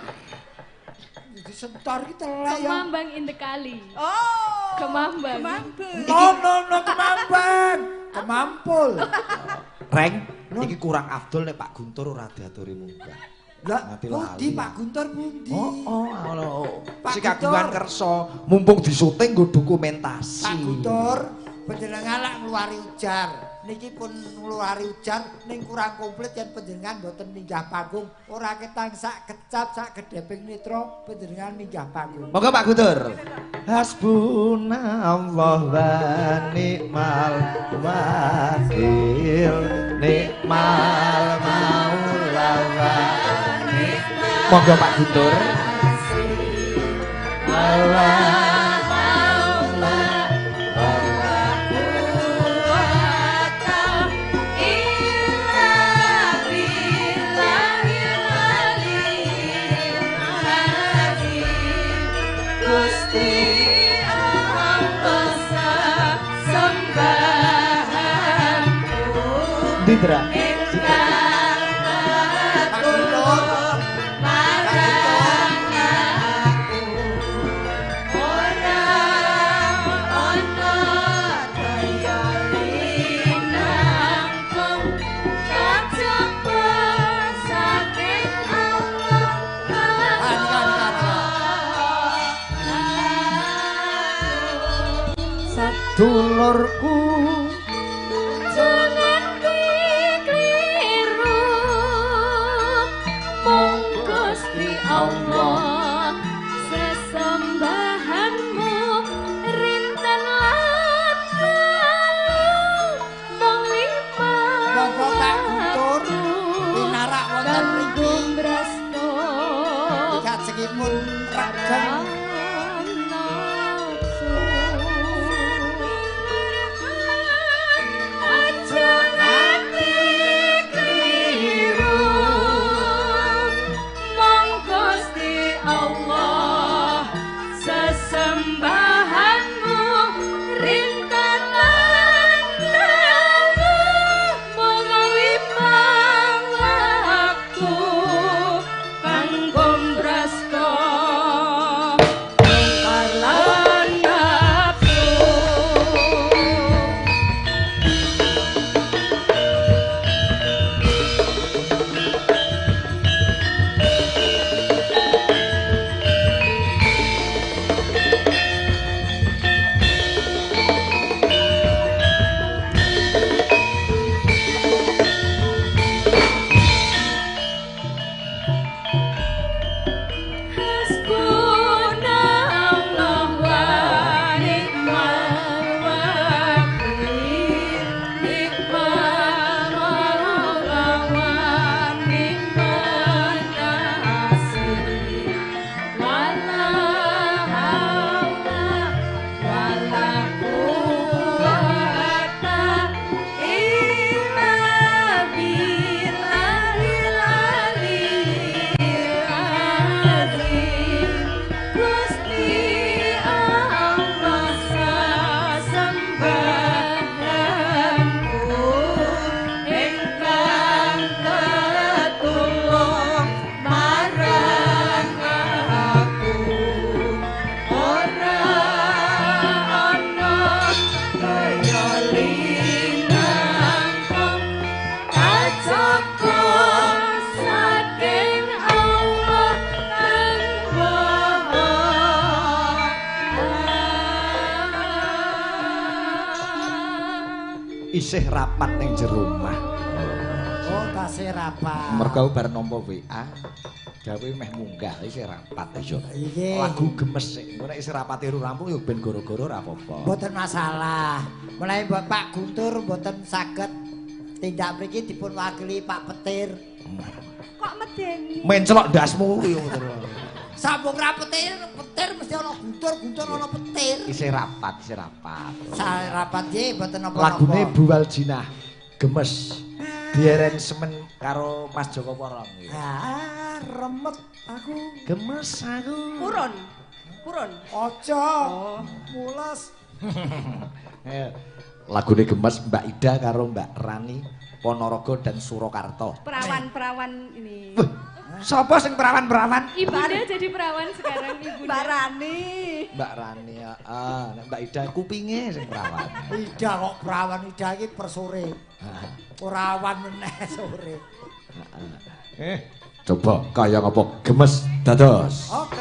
Disentor ki telek ya.
Kemambang in the kali.
Oh,
Kemambang.
No, kemambang. Kemampul.
Reng, iki kurang afdol nek Pak Guntur ora diaturi munggah.
Lah,
Mati
pundi
lali.
Pak Guntur pundi?
Oh.
Pak
Si kagungan
Guntur.
kersa mumpung disuting nggo dokumentasi.
Pak Guntur panjenengan lak ngluari ujar. Niki pun ngluari ujar ning kurang komplit yen panjenengan mboten minggah panggung. Ora ketang sak kecap sak gedheping nitra panjenengan minggah panggung.
Monggo Pak Guntur. Hasbunallah wa ni'mal wakil, ni'mal maula wa ni'mal. Monggo Pak Guntur. Allah Didra.
Pak Guntur
dulurku
jangan dikeliru mung Gusti Allah sesembahanmu rinten lan mung
Bapak Pak Guntur pinarak wonten mriki
Brasta
kajengipun regeng
isih rapat ning jero omah.
Oh, tasih rapat.
Mergo bar nampa WA, gawe meh munggah isih rapat iso. Lagu gemes sik. Engko nek isih rapate rampung ya ben gara-gara ora apa-apa.
Mboten masalah. Mulai Pak Guntur mboten saged tindak mriki dipun wakili Pak Petir.
Kok medeni?
Mencelok ndasmu yo terus.
Sampung ra petir, petir mesti ana Guntur, Guntur ana petir.
Isih rapat, isih rapat.
Rapat nggih mboten napa-napa.
Lagune Buwal Jinah gemes. Diaren semen karo Mas Joko Porong nggih.
Ah, remet aku.
Gemes aku.
Purun. Purun.
Aja. Mules.
Lagune gemes Mbak Ida karo Mbak Rani Ponorogo dan Surakarta.
Perawan-perawan ini.
Sapa sing perawan-perawan?
Ibunda jadi perawan sekarang Ibunda.
Mbak Rani.
Mbak Rani ya. Nek Mbak Ida kupinge sing perawan.
Ida kok perawan Ida iki per sore. Perawan meneh sore.
Coba kaya ngapa gemes dados.
Oke.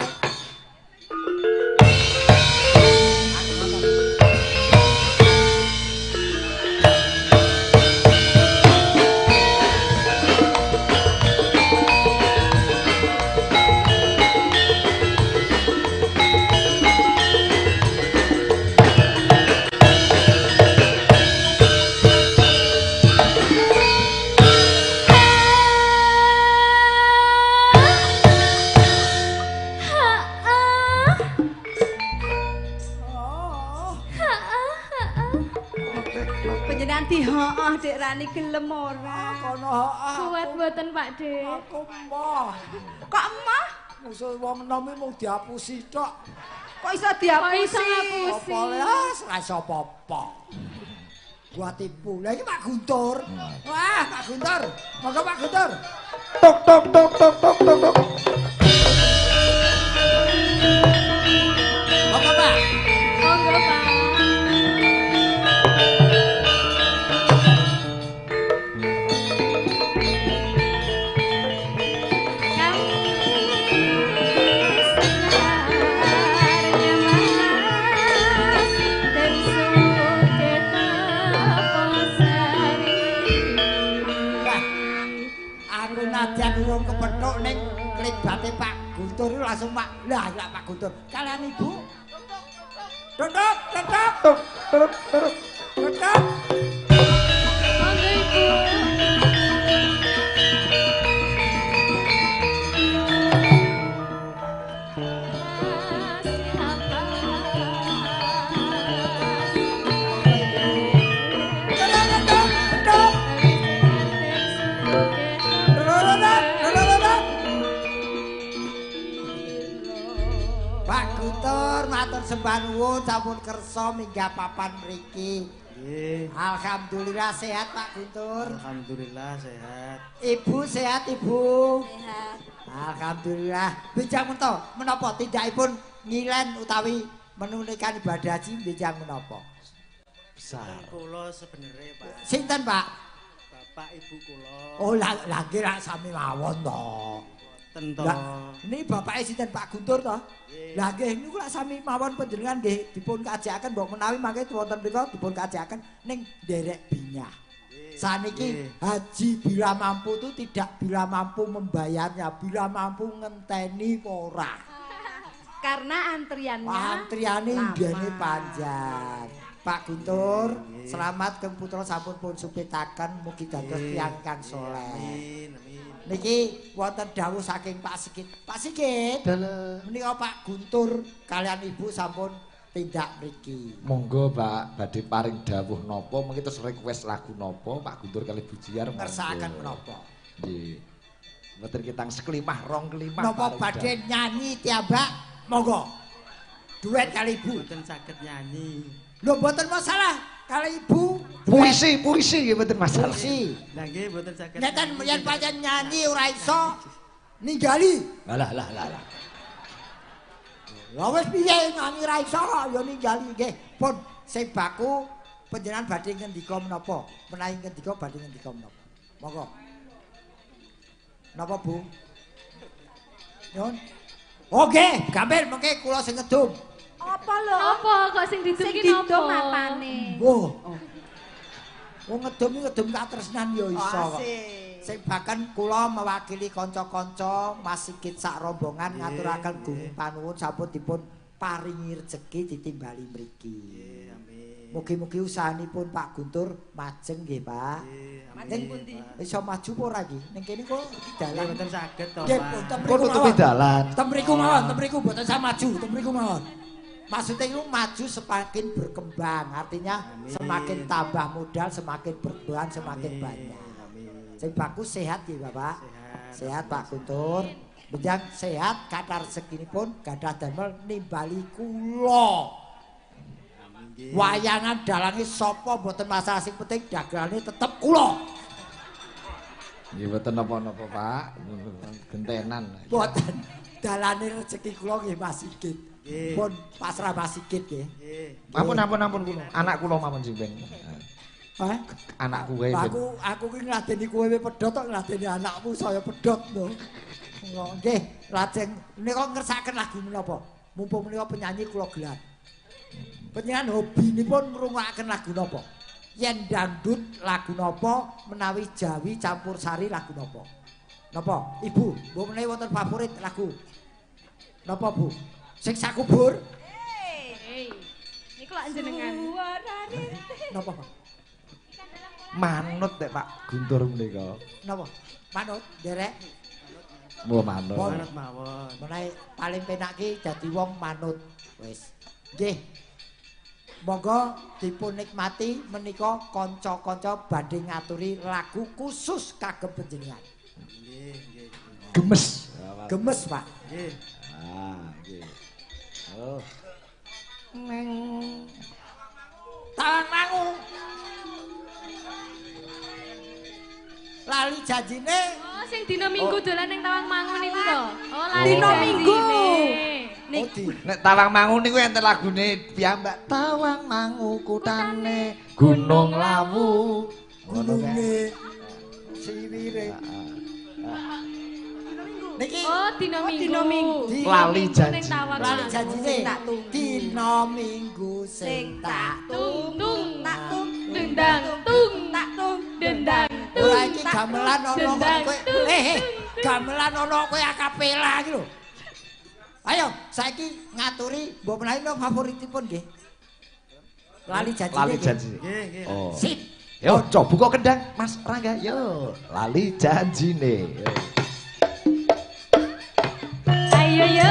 Dek Rani gelem ora?
Kono
kuat mboten Pak Dik.
Aku emoh.
Kok emoh?
Musuh wong enom mung diapusi tok.
Kok iso diapusi?
Kok iso ngapusi?
Apa les ra iso apa-apa. Gua tipu. Lah iki Pak Guntur. Wah, Pak Guntur. Monggo Pak Guntur.
Tok tok tok tok tok tok tok.
Monggo Pak.
Monggo Pak.
manuk ning klibate Pak Guntur langsung Pak. Lah Pak Guntur. Kalian Ibu. Tutup.
Monggo Ibu.
Pak Guntur matur sembah nuwun sampun kersa minggah papan mriki.
Nggih.
Alhamdulillah sehat Pak Guntur.
Alhamdulillah sehat.
Ibu sehat Ibu.
Sehat.
Alhamdulillah. Bijang menapa tindakipun ngilen utawi menunaikan ibadah haji bijang menapa?
Besar. Kula sebenere Pak.
Sinten Pak?
Bapak Ibu kula.
Oh lagi rak sami mawon to.
Tento.
Ini bapake sinten Pak Guntur to? Lah nggih niku lak sami mawon panjenengan nggih dipun kajakaken mbok menawi mangke wonten mriku dipun kajakaken ning derek Binyah. Saniki haji bila mampu itu tidak bila mampu membayarnya, bila mampu ngenteni ora.
Karena antriannya
Antriane nggene panjang. Pak Guntur, selamat keng putra sampun pun supitaken mugi dados tiyang kang saleh.
Amin.
Niki wonten dawuh saking Pak Sigit. Pak Sigit, menika Pak Guntur kalian Ibu sampun tindak mriki.
Monggo Pak, badhe paring dawuh napa mengki terus request lagu napa Pak Guntur kali Bujiar
Ngersakaken menapa?
Nggih. Mboten kitang seklimah rong kelimah.
Napa badhe nyanyi tiambak? Monggo. Duet kali Ibu.
Mboten saged nyanyi.
Lho mboten masalah kali Ibu.
Puisi nggih mboten masalah.
Puisi.
Lah nggih mboten saged.
Nyeten yen pancen nyanyi ora iso ninggali.
Lah.
Lah wis piye nyanyi ra iso ya ninggali nggih. Pun sing baku panjenengan badhe ngendika menapa? Menawi ngendika badhe ngendika menapa? Monggo. Napa Bu? Nyun. Oke, gampil mengke kula sing ngedum.
apa lho?
Apa kok sing didum ki napa?
Didum apane?
Wah. Wong ngedum katresnan ya iso kok. Sing bahkan kula mewakili kanca-kanca Mas Sigit sak rombongan ngaturaken gunging panuwun sampun dipun paringi rejeki ditimbali mriki.
Amin.
Mugi-mugi usahanipun Pak Guntur majeng nggih, Pak.
Majeng pundi?
Iso maju apa ora nggih? Ning kene kok dalan
Mboten saged to,
nggih,
Pak.
mboten
Kok tutupi dalan.
Temriku mawon, temriku mboten saya maju, temriku mawon. Maksudnya itu maju semakin berkembang, artinya semakin tambah modal, semakin berkembang, semakin banyak. Sing bagus sehat ya Bapak. Sehat Pak Guntur. Benjang sehat kata rezekinipun gadah damel nimbali kula. Wayangan dalange sapa mboten masalah sing penting dagelane tetep kula.
Nggih mboten napa-napa Pak. Gentenan.
Mboten dalane rezeki kula nggih Mas Sigit. Pun pasrah Mas Sigit nggih.
Ampun kula. Anak kula mawon sing ben.
Hah?
Anakku wae.
Aku ki ngladeni kowe pedhot tok ngladeni anakmu saya pedhot lho. Nggih, lajeng menika ngersakaken lagu menapa? Mumpung menika penyanyi kula gelar. Penyanyi hobinipun ngrungokaken lagu napa? Yen dangdut lagu napa, menawi Jawi campur sari lagu napa? Napa? Ibu, mbok menawi wonten favorit lagu. Napa, Bu? Sing sakubur?
Hei. Niku lak jenengan.
Napa?
Manut nek Pak Guntur menika.
Napa? Manut, derek.
Wah manut.
Manut mawon.
Menawi paling penak ki dadi wong manut. Wis. Nggih. Monggo dipun nikmati menika kanca-kanca badhe ngaturi lagu khusus kagem panjenengan.
Nggih.
Gemes.
Gemes, Pak.
Nggih.
Nggih. Oh.
Tawang mangu. Lali janjine.
Oh, sing dina Minggu dolan ning Tawangmangu niku to. Oh, lali
Dina Minggu.
Nek Tawangmangu niku enten lagune piyambak. Tawangmangu kutane Gunung Lawu.
Gununge siwire. Niki
Oh, dina Minggu.
Lali janji.
Ning Tawang.
lali janjine
tak tunggu.
dina Minggu sing tak
Tung
Tak tung.
dendang tung
Tak tung.
dendang
ora iki gamelan ana
Dendang.
kowe. gamelan ana kowe akapela iki lho. Ayo, saiki ngaturi mbok menawi no favoritipun nggih. Lali janji.
Lali janji.
Nggih.
Oh.
Sip.
Yo, coba buka kendang, Mas Rangga. Yo, lali janjine.
Ayo yo.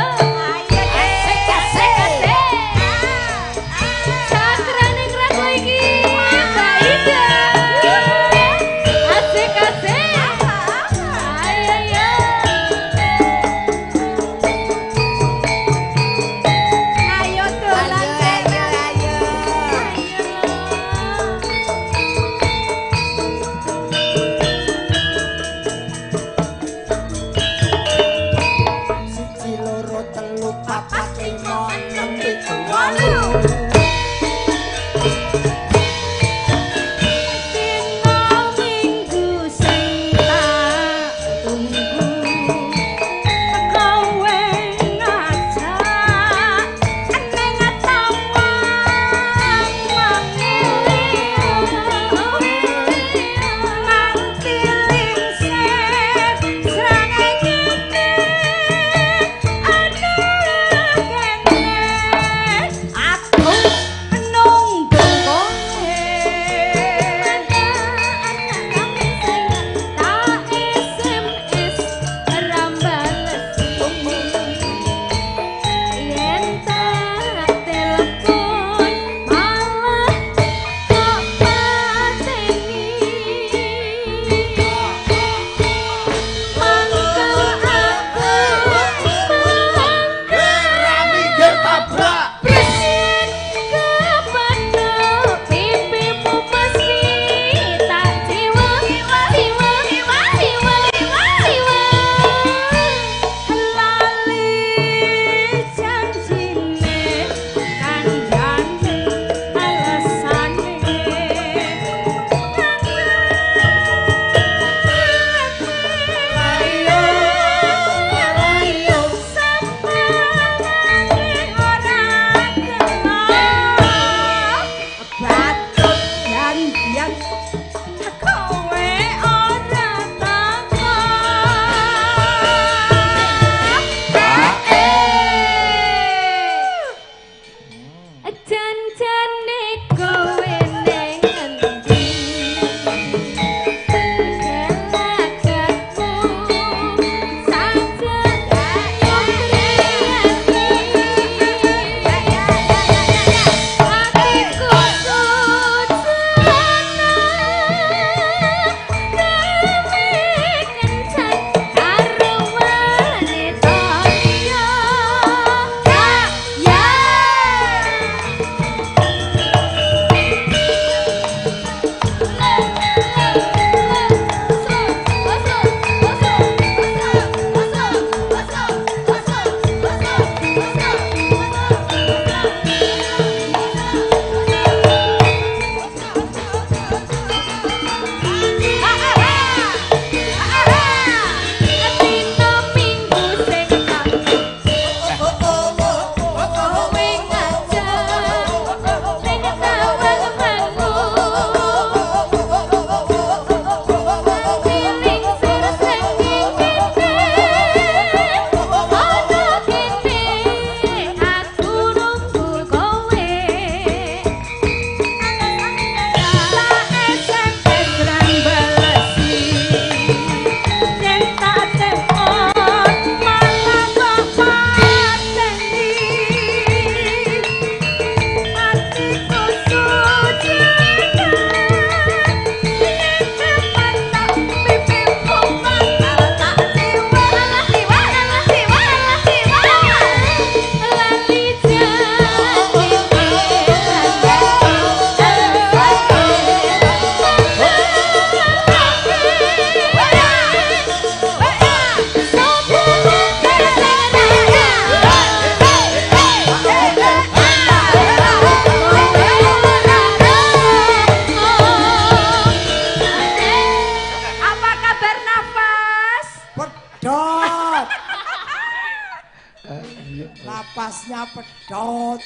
Napasnya pedot.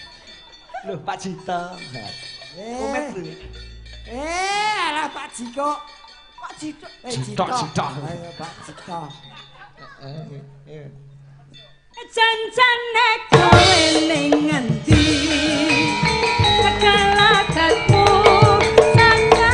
Loh, Pak Jito. Komet lho.
Alah Pak Jiko. Pak Jito.
Jito.
Ayo Pak Jito.
Janjane kowe ning ngendi kegalagatmu sajak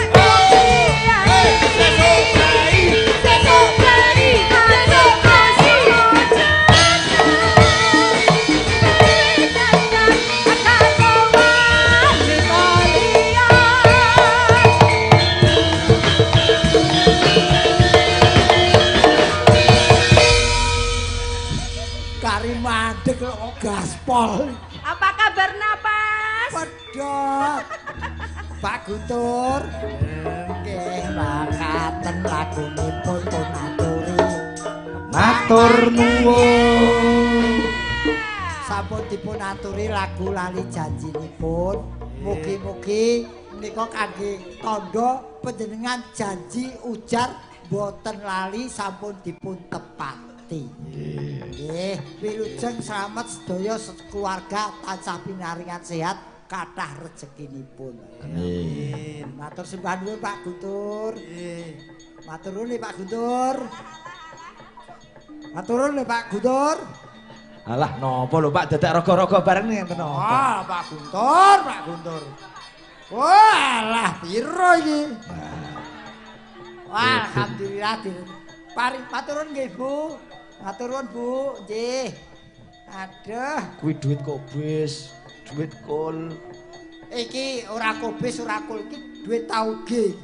madeg kok gaspol.
Apa kabar napas?
Pedot. Pak Guntur. Nggih, makaten lagunipun pun aturi.
Matur nuwun.
Sampun dipun aturi lagu lali janjinipun. Mugi-mugi menika kangge tandha panjenengan janji ujar boten lali sampun dipun tepati. Nggih, wilujeng slamet sedaya keluarga tansah pinaringan sehat kathah rezekinipun.
Amin.
Matur sembah nuwun Pak Guntur. Matur nuwun Pak Guntur. Matur nuwun Pak Guntur.
Alah napa lho Pak dadak raga-raga bareng ngenten napa?
Ah, Pak Guntur, Pak Guntur. Walah, piro iki? Wah, alhamdulillah paring maturun nggih Bu. Maturun Bu, nggih. Aduh,
Kuwi duit kobis, duit kul.
iki ora kobis ora kul iki duit tauge.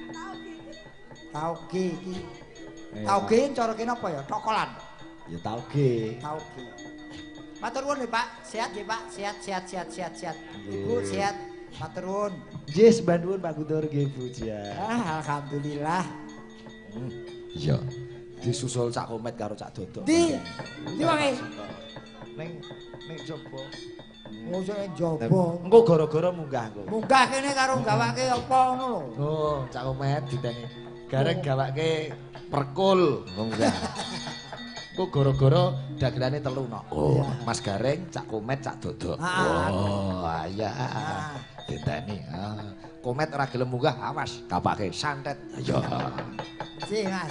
Tauge iki. Tauge cara kene apa ya? Tokolan.
Ya tauge.
Tauge. Matur nuwun nggih Pak, sehat nggih Pak, sehat. Ibu sehat. Matur nuwun.
Nggih sembah nuwun Pak Guntur nggih Bu Jan.
Ah, alhamdulillah.
Iya. Disusul cak komet karo cak dodok.
Ndi wae?
Ning coba.
Oh, sing njaba.
Engko gara-gara munggah engko.
Munggah kene karo gawake apa ngono lho.
Oh, cak komet diteni. Gareng gawake perkul munggah. Engko gara-gara dagelane telu no. Oh, Mas Gareng, cak komet, cak dodok. Oh, iya. Diteni. Komet ora gelem munggah, awas kapake santet. Ya.
Sih, Mas.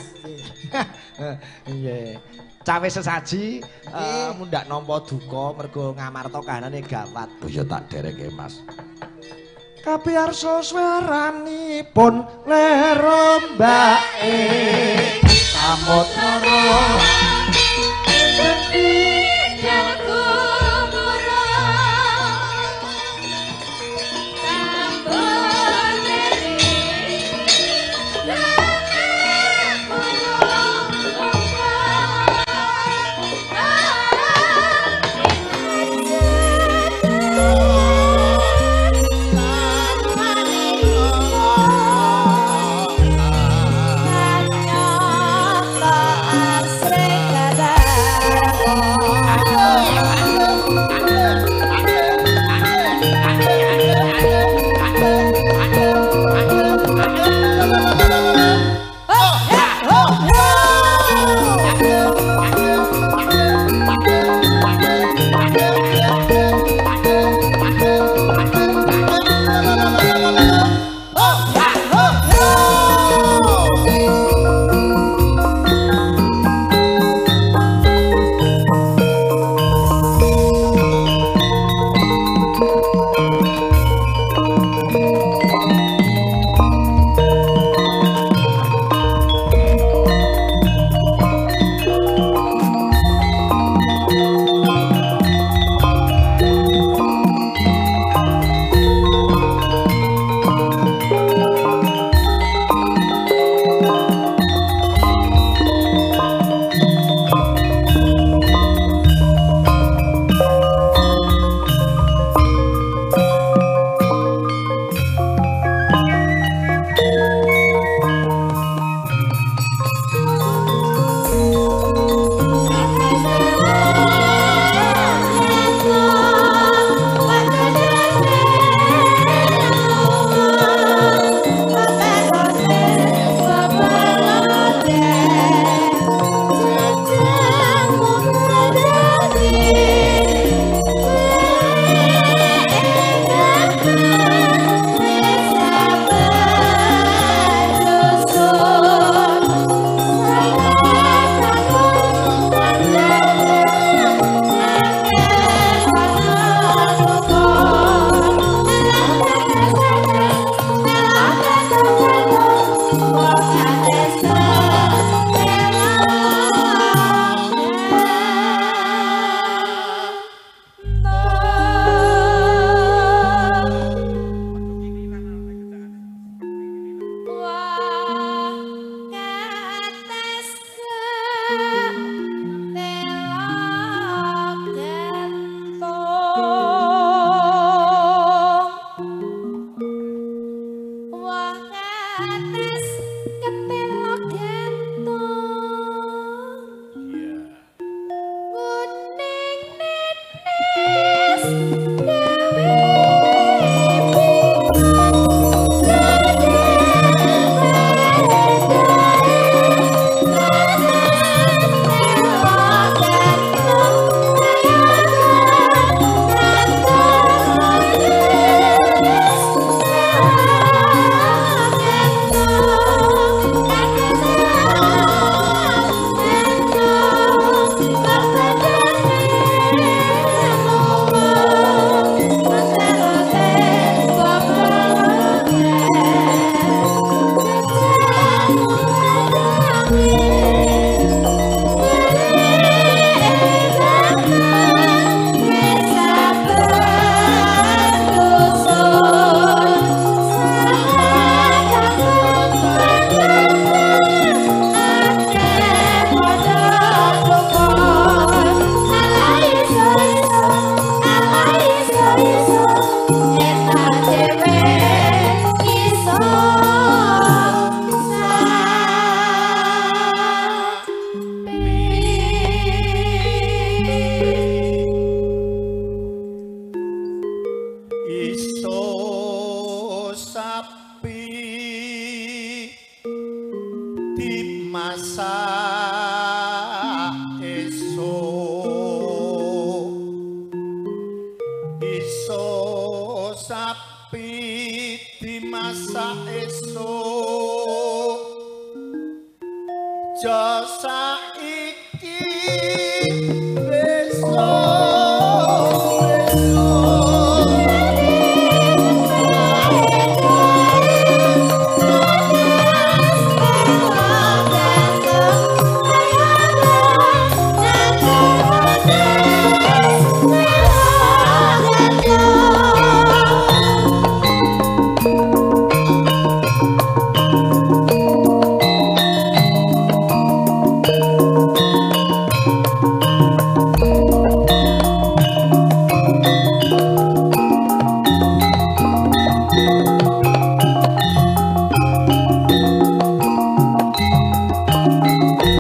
Iya. Cawe sesaji mundak nampa duka mergo ngamarta kahanane gawat. Oh ya tak dereke, Mas. Kapiyarsa swaranipun lero mbake samut nara